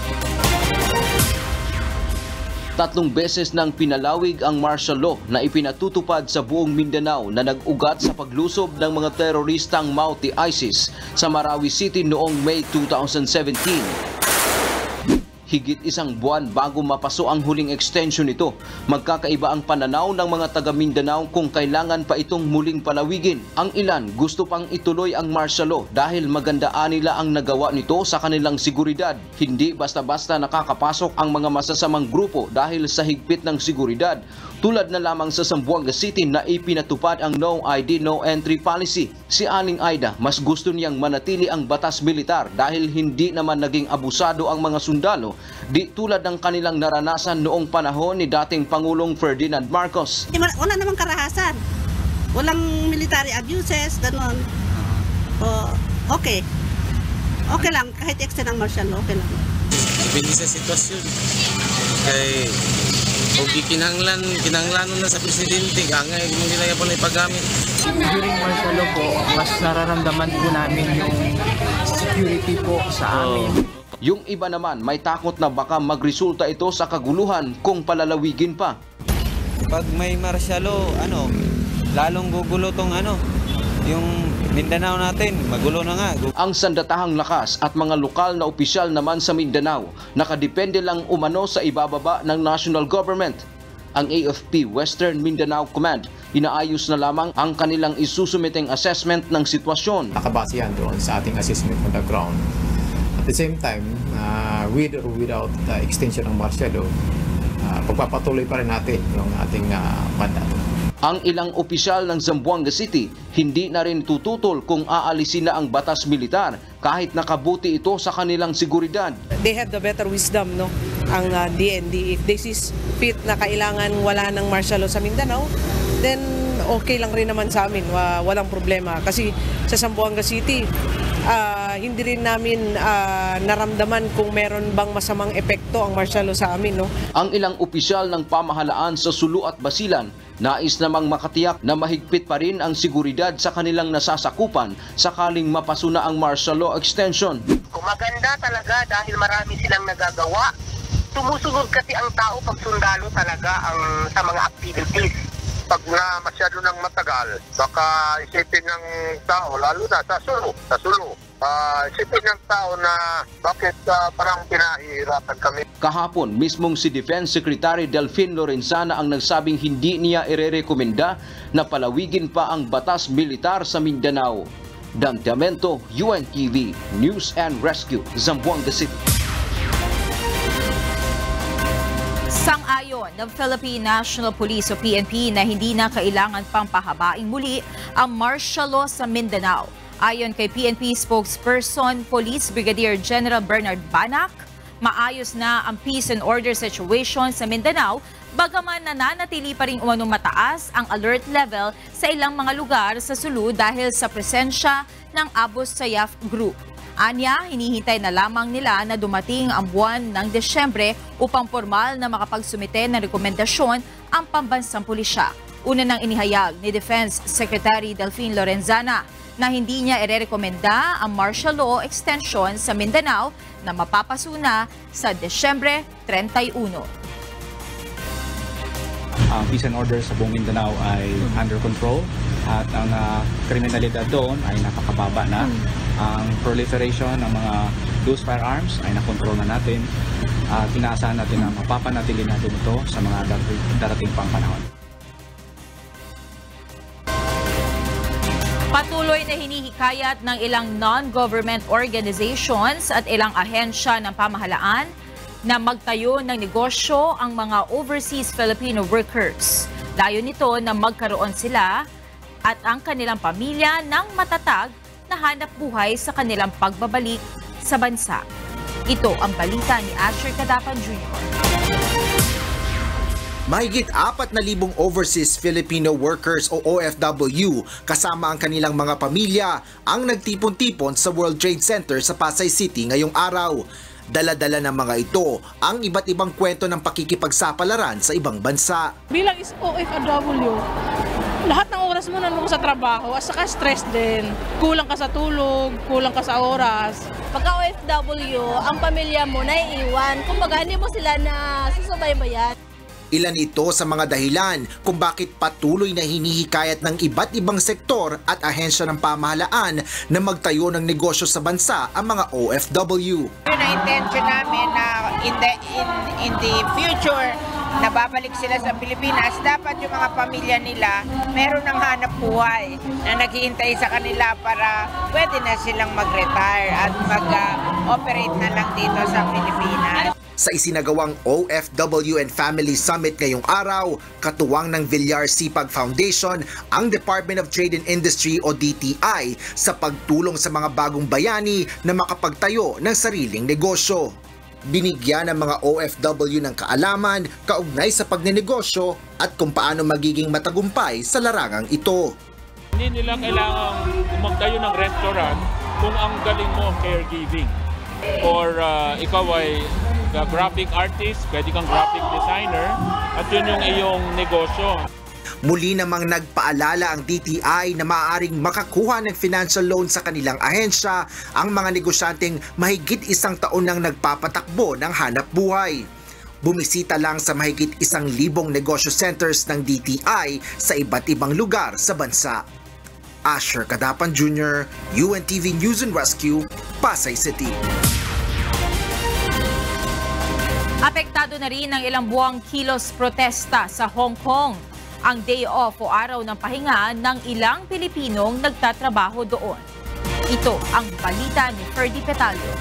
3 beses nang pinalawig ang martial law na ipinatutupad sa buong Mindanao na nag-ugat sa paglusob ng mga teroristang Mauti ISIS sa Marawi City noong May 2017. Higit 1 buwan bago mapaso ang huling extension nito, magkakaiba ang pananaw ng mga taga Mindanao kung kailangan pa itong muling palawigin. Ang ilan gusto pang ituloy ang martial law dahil magandaan nila ang nagawa nito sa kanilang seguridad. Hindi basta-basta nakakapasok ang mga masasamang grupo dahil sa higpit ng seguridad. Tulad na lamang sa Zamboanga City na ipinatupad ang No ID, No Entry policy. Si Aling Aida, mas gusto niyang manatili ang batas militar dahil hindi naman naging abusado ang mga sundalo, di tulad ng kanilang naranasan noong panahon ni dating Pangulong Ferdinand Marcos. Wala namang karahasan. Walang military abuses, ganon. Okay. Okay lang, kahit extend ang martial law, okay lang. depende sa sitwasyon. Kay kung kinanglanon na sa presidente, angay mo nila po na ipagamit. During martial law po, mas nararamdaman po namin yung security po sa amin. Yung iba naman may takot na baka magresulta ito sa kaguluhan kung palalawigin pa. Pag may martial law, lalong gugulo tong yung Mindanao natin, magulo na nga. Ang sandatahang lakas at mga lokal na opisyal naman sa Mindanao, nakadepende lang umano sa ibababa ng national government. Ang AFP Western Mindanao Command, inaayos na lamang ang kanilang isusumiteng assessment ng sitwasyon. Nakabase yan doon sa ating assessment on the ground. At the same time, with or without the extension ng martial law, pagpapatuloy pa rin natin yung ating mandato. Ang ilang opisyal ng Zamboanga City hindi na rin tututol kung aalisin na ang batas militar kahit nakabuti ito sa kanilang seguridad. They have the better wisdom, no? Ang DND. If this is fit na kailangan wala ng martial law sa Mindanao, then okay lang rin naman sa amin. Walang problema. Kasi sa Zamboanga City, hindi rin namin naramdaman kung meron bang masamang epekto ang martial law sa amin. No? Ang ilang opisyal ng pamahalaan sa Sulu at Basilan nais namang makatiyak na mahigpit pa rin ang seguridad sa kanilang nasasakupan sakaling mapasuna ang martial law extension. Maganda talaga dahil marami silang nagagawa. Sumusunod kasi ang tao pag sundalo talaga ang sa mga activities. Pag na masyado nang matagal, baka isipin ng tao, lalo na sa Sulu, isipin ng tao na bakit parang pinahihirapan kami. Kahapon, mismong si Defense Secretary Delfin Lorenzana ang nagsabing hindi niya irerekomenda na palawigin pa ang batas militar sa Mindanao. Dante Amento, UNTV, News and Rescue, Zamboanga City. Sang-ayon ng Philippine National Police o PNP na hindi na kailangan pang pahabaing muli ang martial law sa Mindanao. Ayon kay PNP spokesperson Police Brigadier General Bernard Banac, maayos na ang peace and order situation sa Mindanao, bagaman nananatili pa rin umanong mataas ang alert level sa ilang mga lugar sa Sulu dahil sa presensya ng Abu Sayyaf Group. Anya, hinihintay na lamang nila na dumating ang buwan ng Desyembre upang formal na makapagsumite ng rekomendasyon ang pambansang pulisya. Una nang inihayag ni Defense Secretary Delfin Lorenzana na hindi niya irerekomenda ang martial law extension sa Mindanao na mapapasuna sa Desyembre 31. Ang peace and order sa buong Mindanao ay under control at ang kriminalidad doon ay napakababa na. Ang proliferation ng mga loose firearms ay nakontrol na natin at inaasahan natin na mapapanatili natin ito sa mga darating pang panahon. Patuloy na hinihikayat ng ilang non-government organizations at ilang ahensya ng pamahalaan na magtayo ng negosyo ang mga overseas Filipino workers. Dayon nito na magkaroon sila at ang kanilang pamilya ng matatag na hanap buhay sa kanilang pagbabalik sa bansa. Ito ang balita ni Asher Cadapan Jr. Mahigit 4,000 overseas Filipino workers o OFW kasama ang kanilang mga pamilya ang nagtipon-tipon sa World Trade Center sa Pasay City ngayong araw. Dala-dala ng mga ito ang iba't ibang kwento ng pakikipagsapalaran sa ibang bansa. Bilang OFW, lahat ng oras mo nandun sa trabaho at saka stress din. Kulang ka sa tulog, kulang ka sa oras. Pagka OFW, ang pamilya mo naiiwan. Kumbaga hindi mo sila na susubaybayan. Ilan ito sa mga dahilan kung bakit patuloy na hinihikayat ng iba't ibang sektor at ahensya ng pamahalaan na magtayo ng negosyo sa bansa ang mga OFW. Na intention namin na in the future na babalik sila sa Pilipinas, dapat yung mga pamilya nila meron ng hanap buhay na naghihintay sa kanila para pwede na silang mag-retire at mag-operate na lang dito sa Pilipinas. Sa isinagawang OFW and Family Summit ngayong araw, katuwang ng Villar Sipag Foundation ang Department of Trade and Industry o DTI sa pagtulong sa mga bagong bayani na makapagtayo ng sariling negosyo. Binigyan ng mga OFW ng kaalaman kaugnay sa pagnenegosyo at kung paano magiging matagumpay sa larangang ito. Hindi nila kailangang magtayo ng restaurant kung ang galing mo caregiving or ikaw ay mag-graphic artist, pwede kang graphic designer, at yun yung iyong negosyo. Muli namang nagpaalala ang DTI na maaaring makakuha ng financial loan sa kanilang ahensya ang mga negosyanteng mahigit 1 taon nang nagpapatakbo ng hanap buhay. Bumisita lang sa mahigit 1,000 negosyo centers ng DTI sa iba't ibang lugar sa bansa. Asher Cadapan Jr., UNTV News and Rescue, Pasay City. Apektado na rin ang ilang buwang kilos protesta sa Hong Kong. Ang day off o araw ng pahinga ng ilang Pilipinong nagtatrabaho doon. Ito ang balita ni Ferdy Petalio.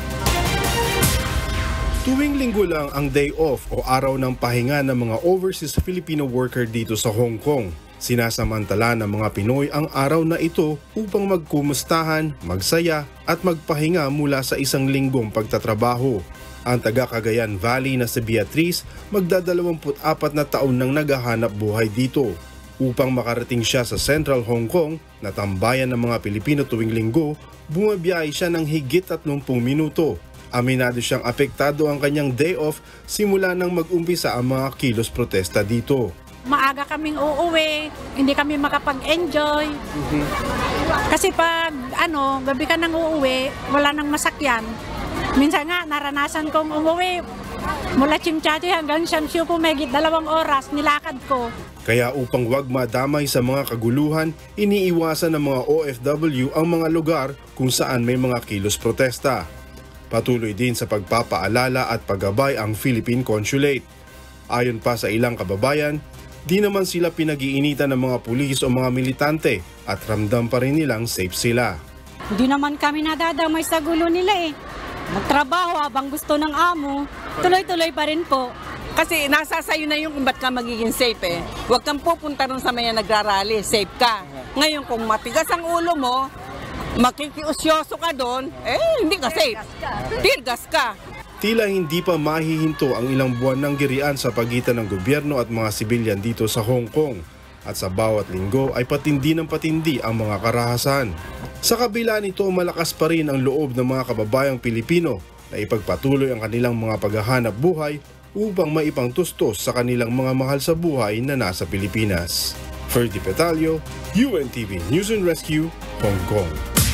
Tuwing linggo lang ang day off o araw ng pahinga ng mga overseas Filipino worker dito sa Hong Kong. Sinasamantala ng mga Pinoy ang araw na ito upang magkumustahan, magsaya at magpahinga mula sa 1 linggong pagtatrabaho. Ang taga Cagayan Valley na si Beatrice magda-24 na taon nang naghahanap buhay dito. Upang makarating siya sa Central Hong Kong na tambayan ng mga Pilipino tuwing linggo, bumabiyahe siya ng higit 30 minuto. Aminado siyang apektado ang kanyang day off simula nang mag-umpisa ang mga kilos protesta dito. Maaga kaming uuwi, hindi kami makapag-enjoy. Kasi pag gabi ka nang uuwi, wala nang masakyan. Minsan nga, naranasan kong umuwi mula Chimchati hanggang Siamsiu po, megit 2 oras, nilakad ko. Kaya upang wag madamay sa mga kaguluhan, iniiwasan ng mga OFW ang mga lugar kung saan may mga kilos protesta. Patuloy din sa pagpapaalala at paggabay ang Philippine Consulate. Ayon pa sa ilang kababayan, di naman sila pinag-iinitan ng mga pulis o mga militante at ramdam pa rin nilang safe sila. Hindi naman kami nadadamay sa gulo nila eh. Magtrabaho habang gusto ng amo, tuloy-tuloy pa rin po. Kasi nasa sayo na yung kung ba't ka magiging safe eh. Huwag kang pupunta rin sa mga nagrarally, safe ka. Ngayon kung matigas ang ulo mo, makikiusyoso ka doon, hindi ka safe. Tirgas ka. Tila hindi pa mahihinto ang ilang buwan ng girian sa pagitan ng gobyerno at mga sibilyan dito sa Hong Kong. At sa bawat linggo ay patindi ng patindi ang mga karahasan. Sa kabila nito, malakas pa rin ang loob ng mga kababayang Pilipino na ipagpatuloy ang kanilang mga paghahanap buhay upang maipangtustos sa kanilang mga mahal sa buhay na nasa Pilipinas. Ferdy Petalio, UNTV News and Rescue, Hong Kong.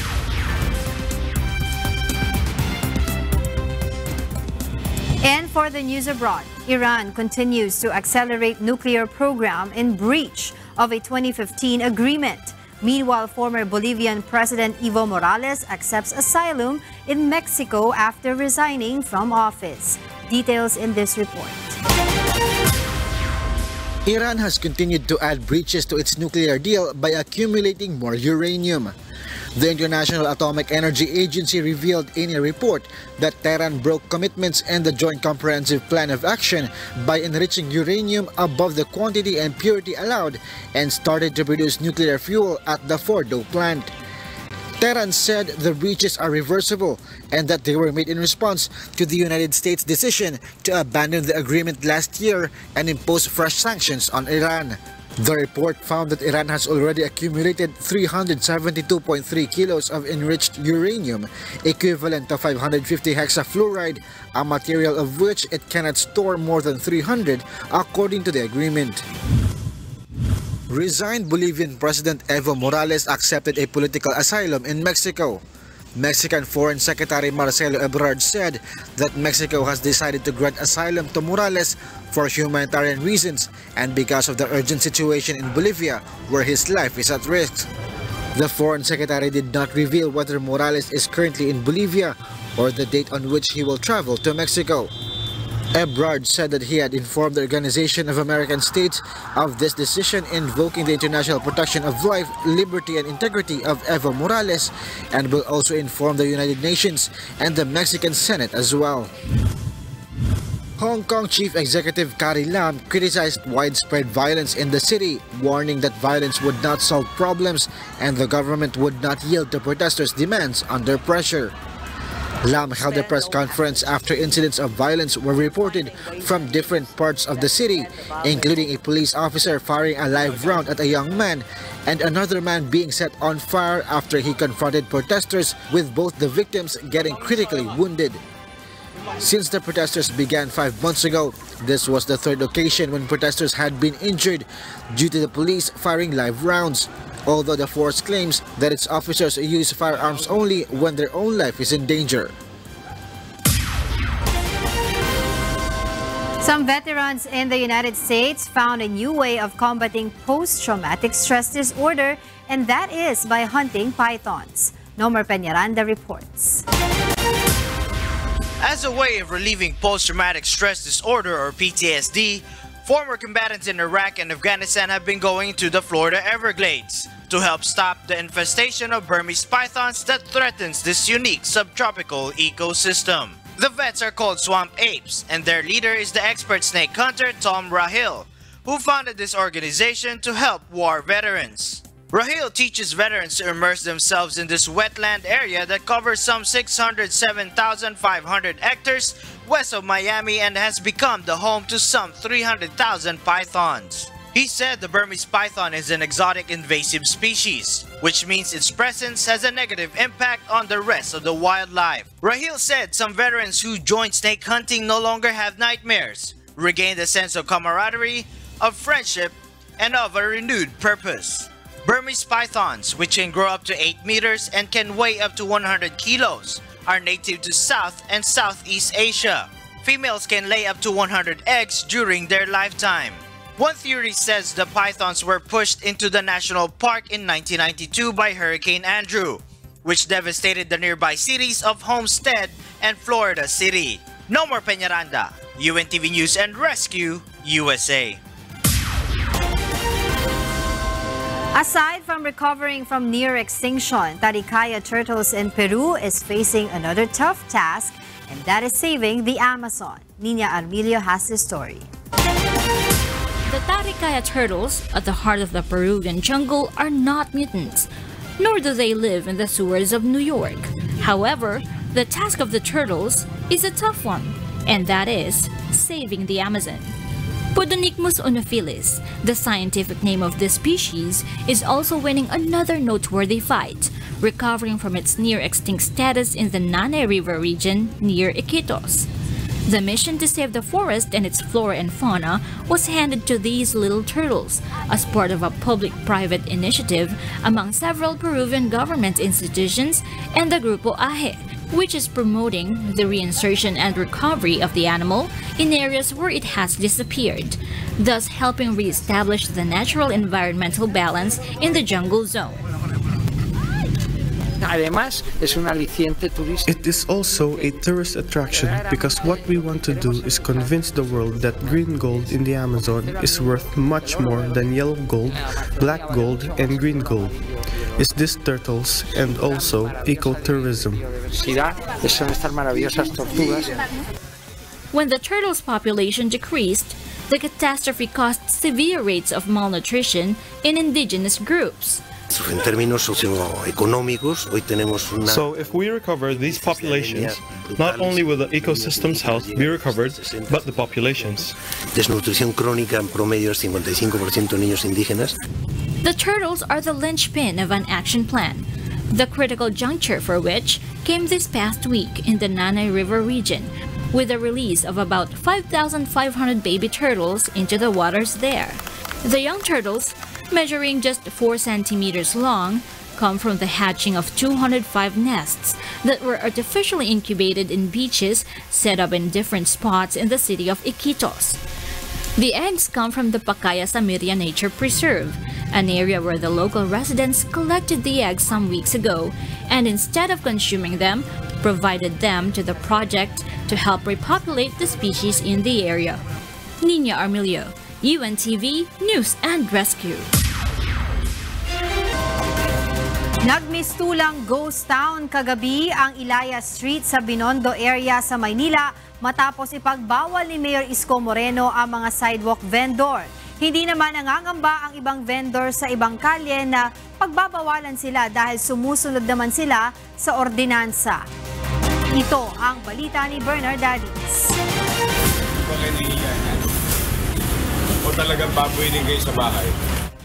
And for the news abroad, Iran continues to accelerate nuclear program in breach of a 2015 agreement. Meanwhile, former Bolivian President Evo Morales accepts asylum in Mexico after resigning from office. Details in this report. Iran has continued to add breaches to its nuclear deal by accumulating more uranium. The International Atomic Energy Agency revealed in a report that Tehran broke commitments in the Joint Comprehensive Plan of Action by enriching uranium above the quantity and purity allowed and started to produce nuclear fuel at the Fordo plant. Tehran said the breaches are reversible and that they were made in response to the United States' decision to abandon the agreement last year and impose fresh sanctions on Iran. The report found that Iran has already accumulated 372.3 kilos of enriched uranium, equivalent to 550 hexafluoride, a material of which it cannot store more than 300 according to the agreement. Resigned Bolivian President Evo Morales accepted a political asylum in Mexico. Mexican Foreign Secretary Marcelo Ebrard said that Mexico has decided to grant asylum to Morales for humanitarian reasons and because of the urgent situation in Bolivia where his life is at risk. The Foreign Secretary did not reveal whether Morales is currently in Bolivia or the date on which he will travel to Mexico. Ebrard said that he had informed the Organization of American States of this decision, invoking the international protection of life, liberty, and integrity of Evo Morales, and will also inform the United Nations and the Mexican Senate as well. Hong Kong Chief Executive Carrie Lam criticized widespread violence in the city, warning that violence would not solve problems and the government would not yield to protesters' demands under pressure. Lam held a press conference after incidents of violence were reported from different parts of the city, including a police officer firing a live round at a young man and another man being set on fire after he confronted protesters, with both the victims getting critically wounded. Since the protesters began 5 months ago, this was the third occasion when protesters had been injured due to the police firing live rounds, although the force claims that its officers use firearms only when their own life is in danger. Some veterans in the United States found a new way of combating post-traumatic stress disorder, and that is by hunting pythons. Nomer Peñaranda reports. As a way of relieving post-traumatic stress disorder or PTSD, former combatants in Iraq and Afghanistan have been going to the Florida Everglades to help stop the infestation of Burmese pythons that threatens this unique subtropical ecosystem. The vets are called swamp apes, and their leader is the expert snake hunter Tom Rahil, who founded this organization to help war veterans. Rahil teaches veterans to immerse themselves in this wetland area that covers some 607,500 hectares west of Miami and has become the home to some 300,000 pythons. He said the Burmese python is an exotic invasive species, which means its presence has a negative impact on the rest of the wildlife. Rahil said some veterans who joined snake hunting no longer have nightmares, regained a sense of camaraderie, of friendship, and of a renewed purpose. Burmese pythons, which can grow up to 8 meters and can weigh up to 100 kilos, are native to South and Southeast Asia. Females can lay up to 100 eggs during their lifetime. One theory says the pythons were pushed into the national park in 1992 by Hurricane Andrew, which devastated the nearby cities of Homestead and Florida City. Nomer Peñaranda, UNTV News and Rescue, USA. Aside from recovering from near extinction, Tarikaya turtles in Peru is facing another tough task, and that is saving the Amazon. Nina Armilio has the story. The Tarikaya turtles, at the heart of the Peruvian jungle, are not mutants, nor do they live in the sewers of New York. However, the task of the turtles is a tough one, and that is saving the Amazon. Podonicmus oenophilus, the scientific name of this species, is also winning another noteworthy fight, recovering from its near-extinct status in the Nanay River region near Iquitos. The mission to save the forest and its flora and fauna was handed to these little turtles as part of a public-private initiative among several Peruvian government institutions and the Grupo AHE, which is promoting the reinsertion and recovery of the animal in areas where it has disappeared, thus helping re-establish the natural environmental balance in the jungle zone. It is also a tourist attraction because what we want to do is convince the world that green gold in the Amazon is worth much more than yellow gold, black gold, and green gold. It's these turtles and also ecotourism. When the turtles' population decreased, the catastrophe caused severe rates of malnutrition in indigenous groups. So if we recover these populations, not only will the ecosystem's health be recovered, but the populations. The turtles are the linchpin of an action plan, the critical juncture for which came this past week in the Nanay River region, with the release of about 5,500 baby turtles into the waters there. The young turtles, measuring just 4 centimeters long, come from the hatching of 205 nests that were artificially incubated in beaches set up in different spots in the city of Iquitos. The eggs come from the Pacaya Samiria Nature Preserve, an area where the local residents collected the eggs some weeks ago and instead of consuming them, provided them to the project to help repopulate the species in the area. Nina Armilio, UNTV News and Rescue. Nagmistulang ghost town kagabi ang Ilaya Street sa Binondo area sa Maynila matapos ipagbawal ni Mayor Isko Moreno ang mga sidewalk vendor. Hindi naman nangangamba ang ibang vendor sa ibang kalye na pagbabawalan sila dahil sumusunod naman sila sa ordinansa. Ito ang balita ni Bernard Dadis. O talagang baboy din kayo sa bahay?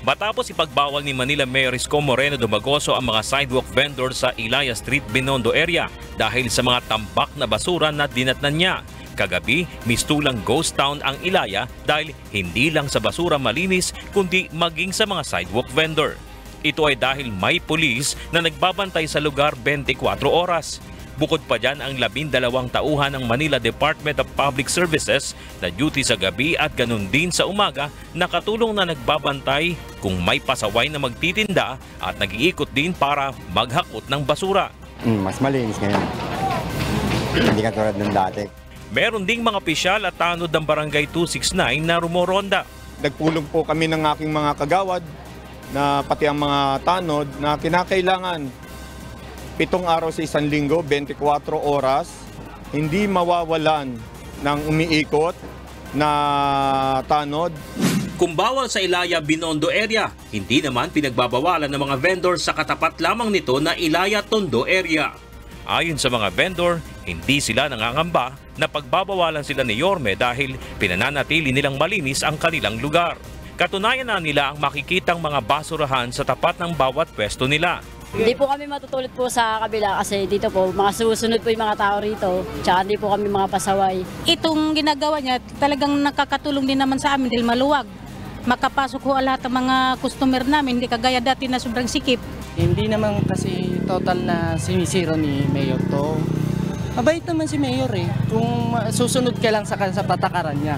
Matapos ipagbawal ni Manila Mayor Isko Moreno Domagoso ang mga sidewalk vendor sa Ilaya Street, Binondo area dahil sa mga tambak na basura na dinatnan niya. Kagabi, mistulang ghost town ang Ilaya dahil hindi lang sa basura malinis kundi maging sa mga sidewalk vendor. Ito ay dahil may pulis na nagbabantay sa lugar 24 oras. Bukod pa dyan ang 12 tauhan ng Manila Department of Public Services na duty sa gabi at ganun din sa umaga na katulong na nagbabantay kung may pasaway na magtitinda at nag-iikot din para maghakot ng basura. Mas malinis ngayon. Hindi katulad ng dati. Meron ding mga pisyal at tanod ng Barangay 269 na rumoronda. Nagpulong po kami ng aking mga kagawad na pati ang mga tanod na kinakailangan 7 araw sa isang linggo, 24 oras, hindi mawawalan ng umiikot na tanod. Kung bawal sa Ilaya, Binondo area, hindi naman pinagbabawalan ng mga vendor sa katapat lamang nito na Ilaya, Tondo area. Ayon sa mga vendor, hindi sila nangangamba na pagbabawalan sila ni Yorme dahil pinananatili nilang malinis ang kanilang lugar. Katunayan na nila ang makikitang mga basurahan sa tapat ng bawat pwesto nila. Hindi po kami matutulad po sa kabila kasi dito po mga susunod po yung mga tao rito, tsaka hindi po kami mga pasaway. Itong ginagawa niya talagang nakakatulong din naman sa amin dahil maluwag. Makapasok ho lahat ng mga customer namin, hindi kagaya dati na sobrang sikip. Hindi naman kasi total na sinisiro ni Mayor to. Mabait naman si Mayor kung susunod ka lang sa patakaran niya.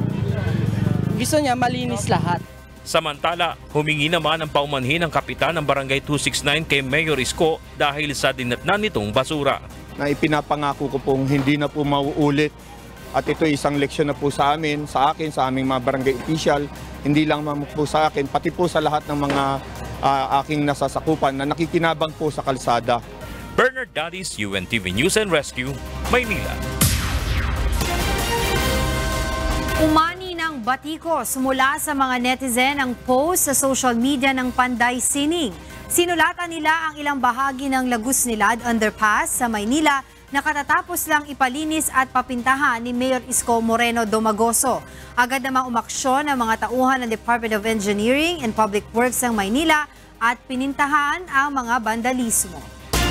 Gusto niya malinis lahat. Samantala, humingi naman ang paumanhin ng kapitan ng Barangay 269 kay Mayor Isko dahil sa dinatnan nitong basura. Na ipinapangako ko pong hindi na po mauulit at ito isang leksyon na po sa amin, sa akin, sa aming mga barangay official, hindi lang po sa akin, pati po sa lahat ng mga aking nasasakupan na nakikinabang po sa kalsada. Bernard Dadis, UNTV News and Rescue, Maynila. Umani ng batikos mula sa mga netizen ang post sa social media ng Panday Sining. Sinulatan nila ang ilang bahagi ng Lagos Nilad Underpass sa Maynila na katatapos lang ipalinis at papintahan ni Mayor Isko Moreno Domagoso. Agad namang umaksyon ang mga tauhan ng Department of Engineering and Public Works ng Maynila at pinintahan ang mga bandalismo.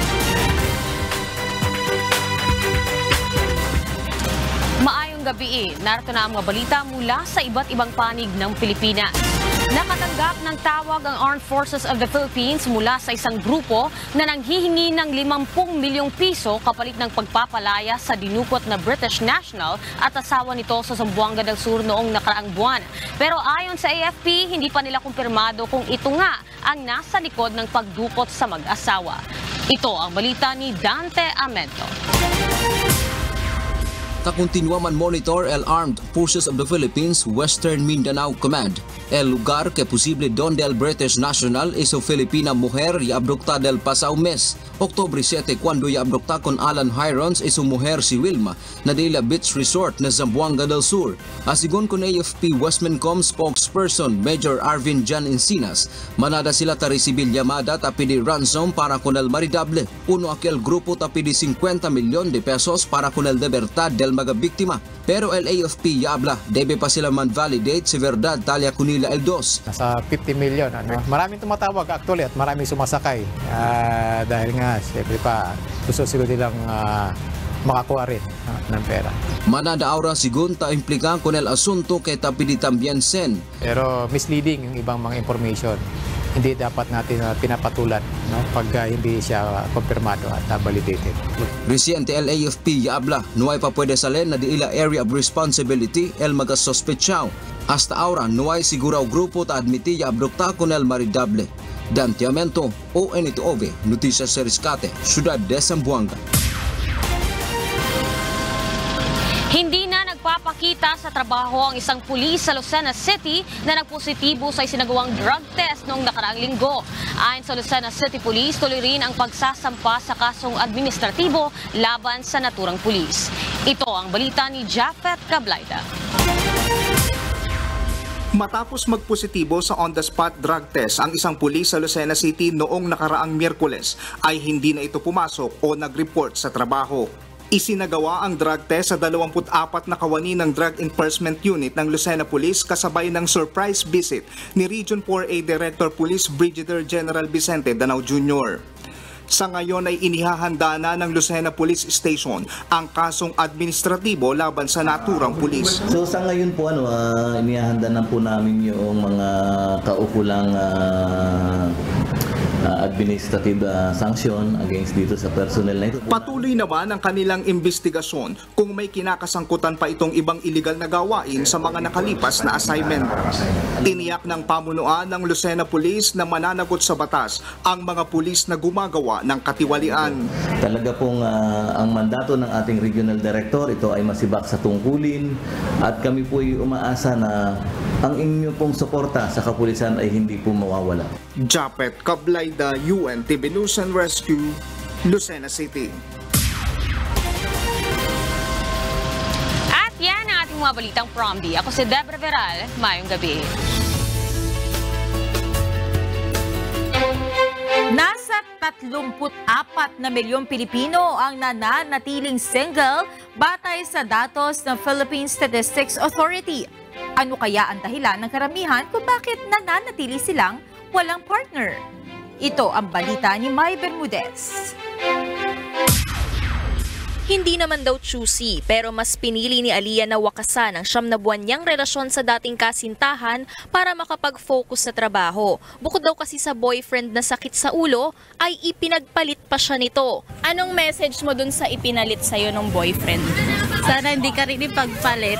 Maayong gabi, narito na ang mga balita mula sa iba't ibang panig ng Pilipinas. Nakatanggap ng tawag ang Armed Forces of the Philippines mula sa isang grupo na nanghihingi ng 50 milyong piso kapalit ng pagpapalaya sa dinukot na British national at asawa nito sa Zamboanga del Sur noong nakaraang buwan. Pero ayon sa AFP, hindi pa nila kumpirmado kung ito nga ang nasa likod ng pagdukot sa mag-asawa. Ito ang balita ni Dante Amento. Kakontinua man monitor el Armed Forces of the Philippines Western Mindanao Command. El lugar que posible donde el British national es o Filipina mujer y abducta del pasado mes. Octubre 7 cuando y abducta con Alan Hirons es o mujer si Wilma na de la Beach Resort na Zamboanga del Sur. Asigon con AFP Westmancom spokesperson Major Arvin Jan Encinas, manada sila ta resibil llamada tapi di ransom para con el maridable. Uno aquel grupo tapi di 50 milyon de pesos para con el libertad del mga biktima. Pero el AFP yabla, debe pa sila man-validate si verdad talya kunila el dos. Nasa 50 million. Maraming tumatawag actually at maraming sumasakay. Dahil nga, siyempre pa, gusto siguro nilang makakuha rin ng pera. Manada aura sigun ta implikan con el asunto kay tapidi también sen. Pero misleading yung ibang mga information. Hindi dapat natin pinapatulan pag hindi siya kumpirmado at validated. Reciente el AFP yabla, no hay pa pwede salen na di ila area of responsibility el magasospechao. Hasta ahora no hay sigurao grupo ta admiti ya abducta con el maridable. Dante Amento, ONTV, Noticias sa Riscate, Ciudad de Zamboanga. Hindi na nagpapakita sa trabaho ang isang pulis sa Lucena City na nagpositibo sa isinagawang drug test noong nakaraang linggo. Ayon sa Lucena City Police, tuloy rin ang pagsasampa sa kasong administratibo laban sa naturang pulis. Ito ang balita ni Jafet Cablaida. Matapos magpositibo sa on-the-spot drug test ang isang pulis sa Lucena City noong nakaraang Miyerkules ay hindi na ito pumasok o nag-report sa trabaho. Isinagawa ang drug test sa 24 na kawani ng Drug Enforcement Unit ng Lucena Police kasabay ng surprise visit ni Region 4A Director Police Brigadier General Vicente Danao Jr. Sa ngayon ay inihahanda na ng Lucena Police Station ang kasong administratibo laban sa naturang pulis. So sa ngayon po inihahanda na po namin yung mga kaukulang administrative sanction against dito sa personnel na ito. Patuloy naman ang kanilang investigasyon kung may kinakasangkutan pa itong ibang illegal na gawain sa mga nakalipas na assignment. Tiniyak ng pamunuan ng Lucena Police na mananagot sa batas ang mga pulis na gumagawa ng katiwalian. Talaga pong ang mandato ng ating regional director, ito ay masibak sa tungkulin at kami po ay umaasa na ang inyo pong suporta sa kapulisan ay hindi po mawawala. Japet Kablayda, UNTV News and Rescue, Lucena City. At yan ang ating mga balitang Promdi. Ako si Debra Veral. Mayong gabi. Nasa 34 na milyong Pilipino ang nananatiling single batay sa datos ng Philippine Statistics Authority. Ano kaya ang dahilan ng karamihan kung bakit nananatili silang walang partner? Ito ang balita ni May Bermudez. Hindi naman daw choosy pero mas pinili ni Aliyah na wakasan ang 9 na buwan niyang relasyon sa dating kasintahan para makapag-focus sa trabaho. Bukod daw kasi sa boyfriend na sakit sa ulo, ay ipinagpalit pa siya nito. Anong message mo dun sa ipinalit sa'yo ng boyfriend? Sana hindi ka rin ipagpalit.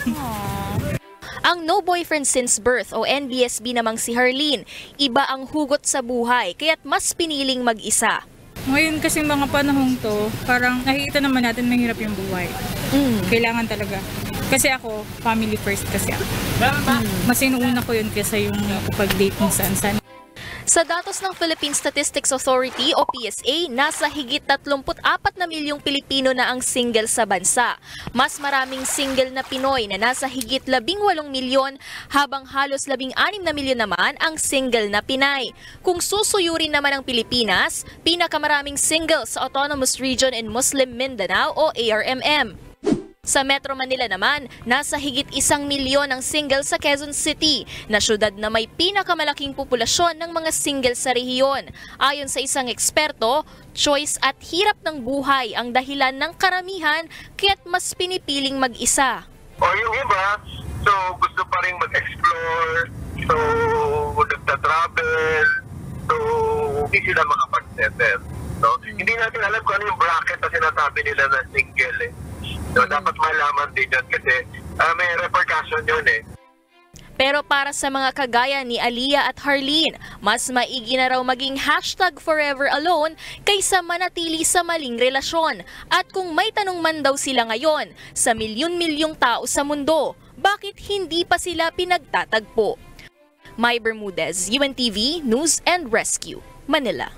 Ang no boyfriend since birth o NBSB namang si Harleen, iba ang hugot sa buhay kaya't mas piniling mag-isa. Ngayon kasi mga panahong to, parang nakikita naman natin mahirap yung buhay. Kailangan talaga. Kasi ako, family first kasi ako. Mas inuuna ko yun kaysa yung kapag-date ng saan-saan. Sa datos ng Philippine Statistics Authority o PSA, nasa higit 34 na milyong Pilipino na ang single sa bansa. Mas maraming single na Pinoy na nasa higit 18 milyon habang halos 16 na milyon naman ang single na Pinay. Kung susuyurin naman ang Pilipinas, pinakamaraming single sa Autonomous Region in Muslim Mindanao o ARMM. Sa Metro Manila naman, nasa higit 1 milyon ang single sa Quezon City, na syudad na may pinakamalaking populasyon ng mga single sa rehiyon. Ayon sa isang eksperto, choice at hirap ng buhay ang dahilan ng karamihan kaya't mas pinipiling mag-isa. O yung iba, so gusto pa rin mag-explore, so nagta-travel, so hindi sila makapag-settle. So, hindi natin alam kung ano yung bracket na sinasabi nila na single eh. So, dapat malaman din yun kasi may repercussion yun eh. Pero para sa mga kagaya ni Aliyah at Harleen, mas maigi na raw maging #foreveralone kaysa manatili sa maling relasyon. At kung may tanong man daw sila ngayon sa milyon-milyong tao sa mundo, bakit hindi pa sila pinagtatagpo? May Bermudez, UNTV News and Rescue, Manila.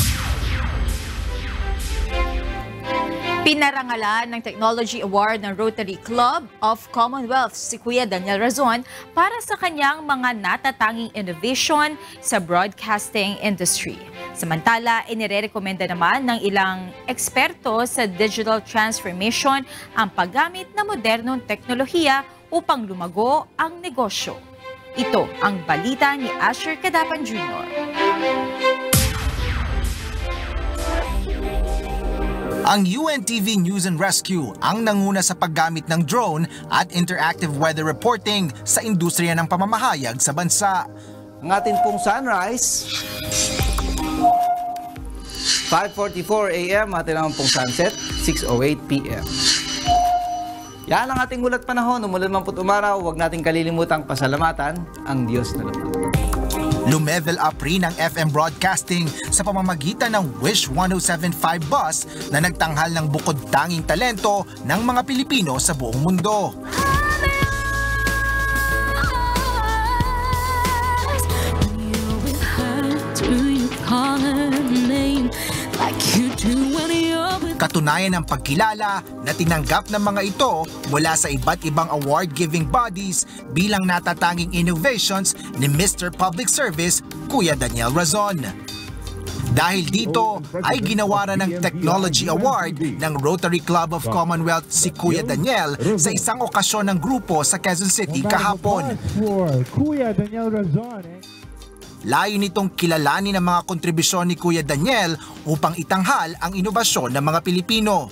Pinarangalan ng Technology Award ng Rotary Club of Commonwealth si Kuya Daniel Razon para sa kanyang mga natatanging innovation sa broadcasting industry. Samantala, inirekomenda naman ng ilang eksperto sa digital transformation ang paggamit ng modernong teknolohiya upang lumago ang negosyo. Ito ang balita ni Asher Cadapan Jr. Ang UNTV News and Rescue ang nanguna sa paggamit ng drone at interactive weather reporting sa industriya ng pamamahayag sa bansa. Ang atin pong sunrise, 5:44 AM, atin naman pong sunset, 6:08 PM. Yan ang ating ulat panahon. Umulan man po't umaraw, huwag nating kalilimutang pasalamatan ang Diyos na lumang. Lumevel up rin ang FM broadcasting sa pamamagitan ng Wish 1075 bus na nagtanghal ng bukod tanging talento ng mga Pilipino sa buong mundo. Katunayan ng pagkilala na tinanggap ng mga ito mula sa iba't ibang award-giving bodies bilang natatanging innovations ni Mr. Public Service, Kuya Daniel Razon. Dahil dito ay ginawaran ng Technology Award ng Rotary Club of Commonwealth si Kuya Daniel sa isang okasyon ng grupo sa Quezon City kahapon. Layo nitong kilalanin ang mga kontribusyon ni Kuya Daniel upang itanghal ang inobasyon ng mga Pilipino.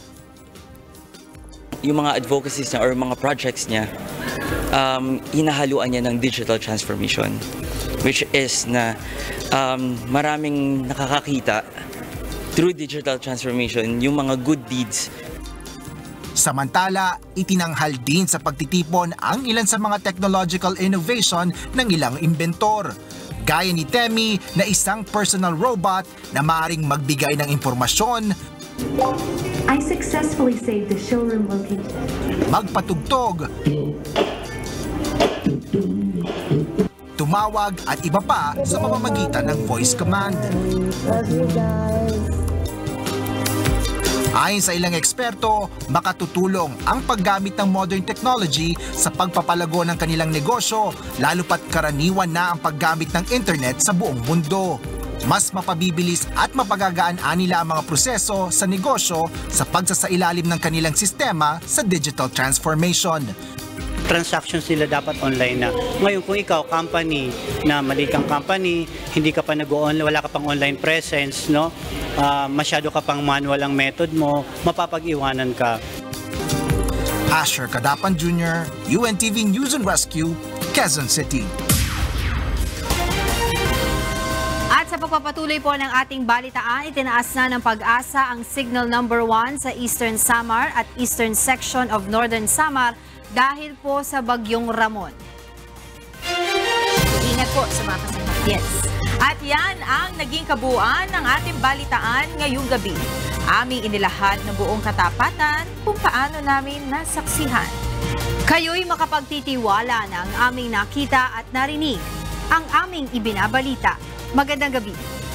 Yung mga advocacies niya or mga projects niya, hinahaluan niya ng digital transformation, which is na maraming nakakakita through digital transformation yung mga good deeds. Samantala, itinanghal din sa pagtitipon ang ilan sa mga technological innovation ng ilang inventor. Gaya ni Temi na isang personal robot na maaaring magbigay ng impormasyon, I successfully saved the showroom location. magpatugtog, tumawag at iba pa sa pamamagitan ng voice command. Ayon sa ilang eksperto, makatutulong ang paggamit ng modern technology sa pagpapalago ng kanilang negosyo, lalo pat karaniwan na ang paggamit ng internet sa buong mundo. Mas mapabibilis at mapagagaan nila ang mga proseso sa negosyo sa pagsasailalim ng kanilang sistema sa digital transformation. Transactions nila dapat online na. Ngayon kung ikaw, company, na mali kang company, hindi ka pa nag-online, wala ka pang online presence, no? Masyado ka pang manual ang method mo, mapapag-iwanan ka. Asher Cadapan Jr., UNTV News and Rescue, Quezon City. At sa pagpapatuloy po ng ating balitaan, itinaas na ng Pag-asa ang Signal Number 1 sa Eastern Samar at Eastern Section of Northern Samar dahil po sa Bagyong Ramon. Ingat po sa mga kasama. Yes. At yan ang naging kabuuan ng ating balitaan ngayong gabi. Aming inilahad ng buong katapatan kung paano namin nasaksihan. Kayo'y makapagtitiwala na ang aming nakita at narinig, ang aming ibinabalita. Magandang gabi.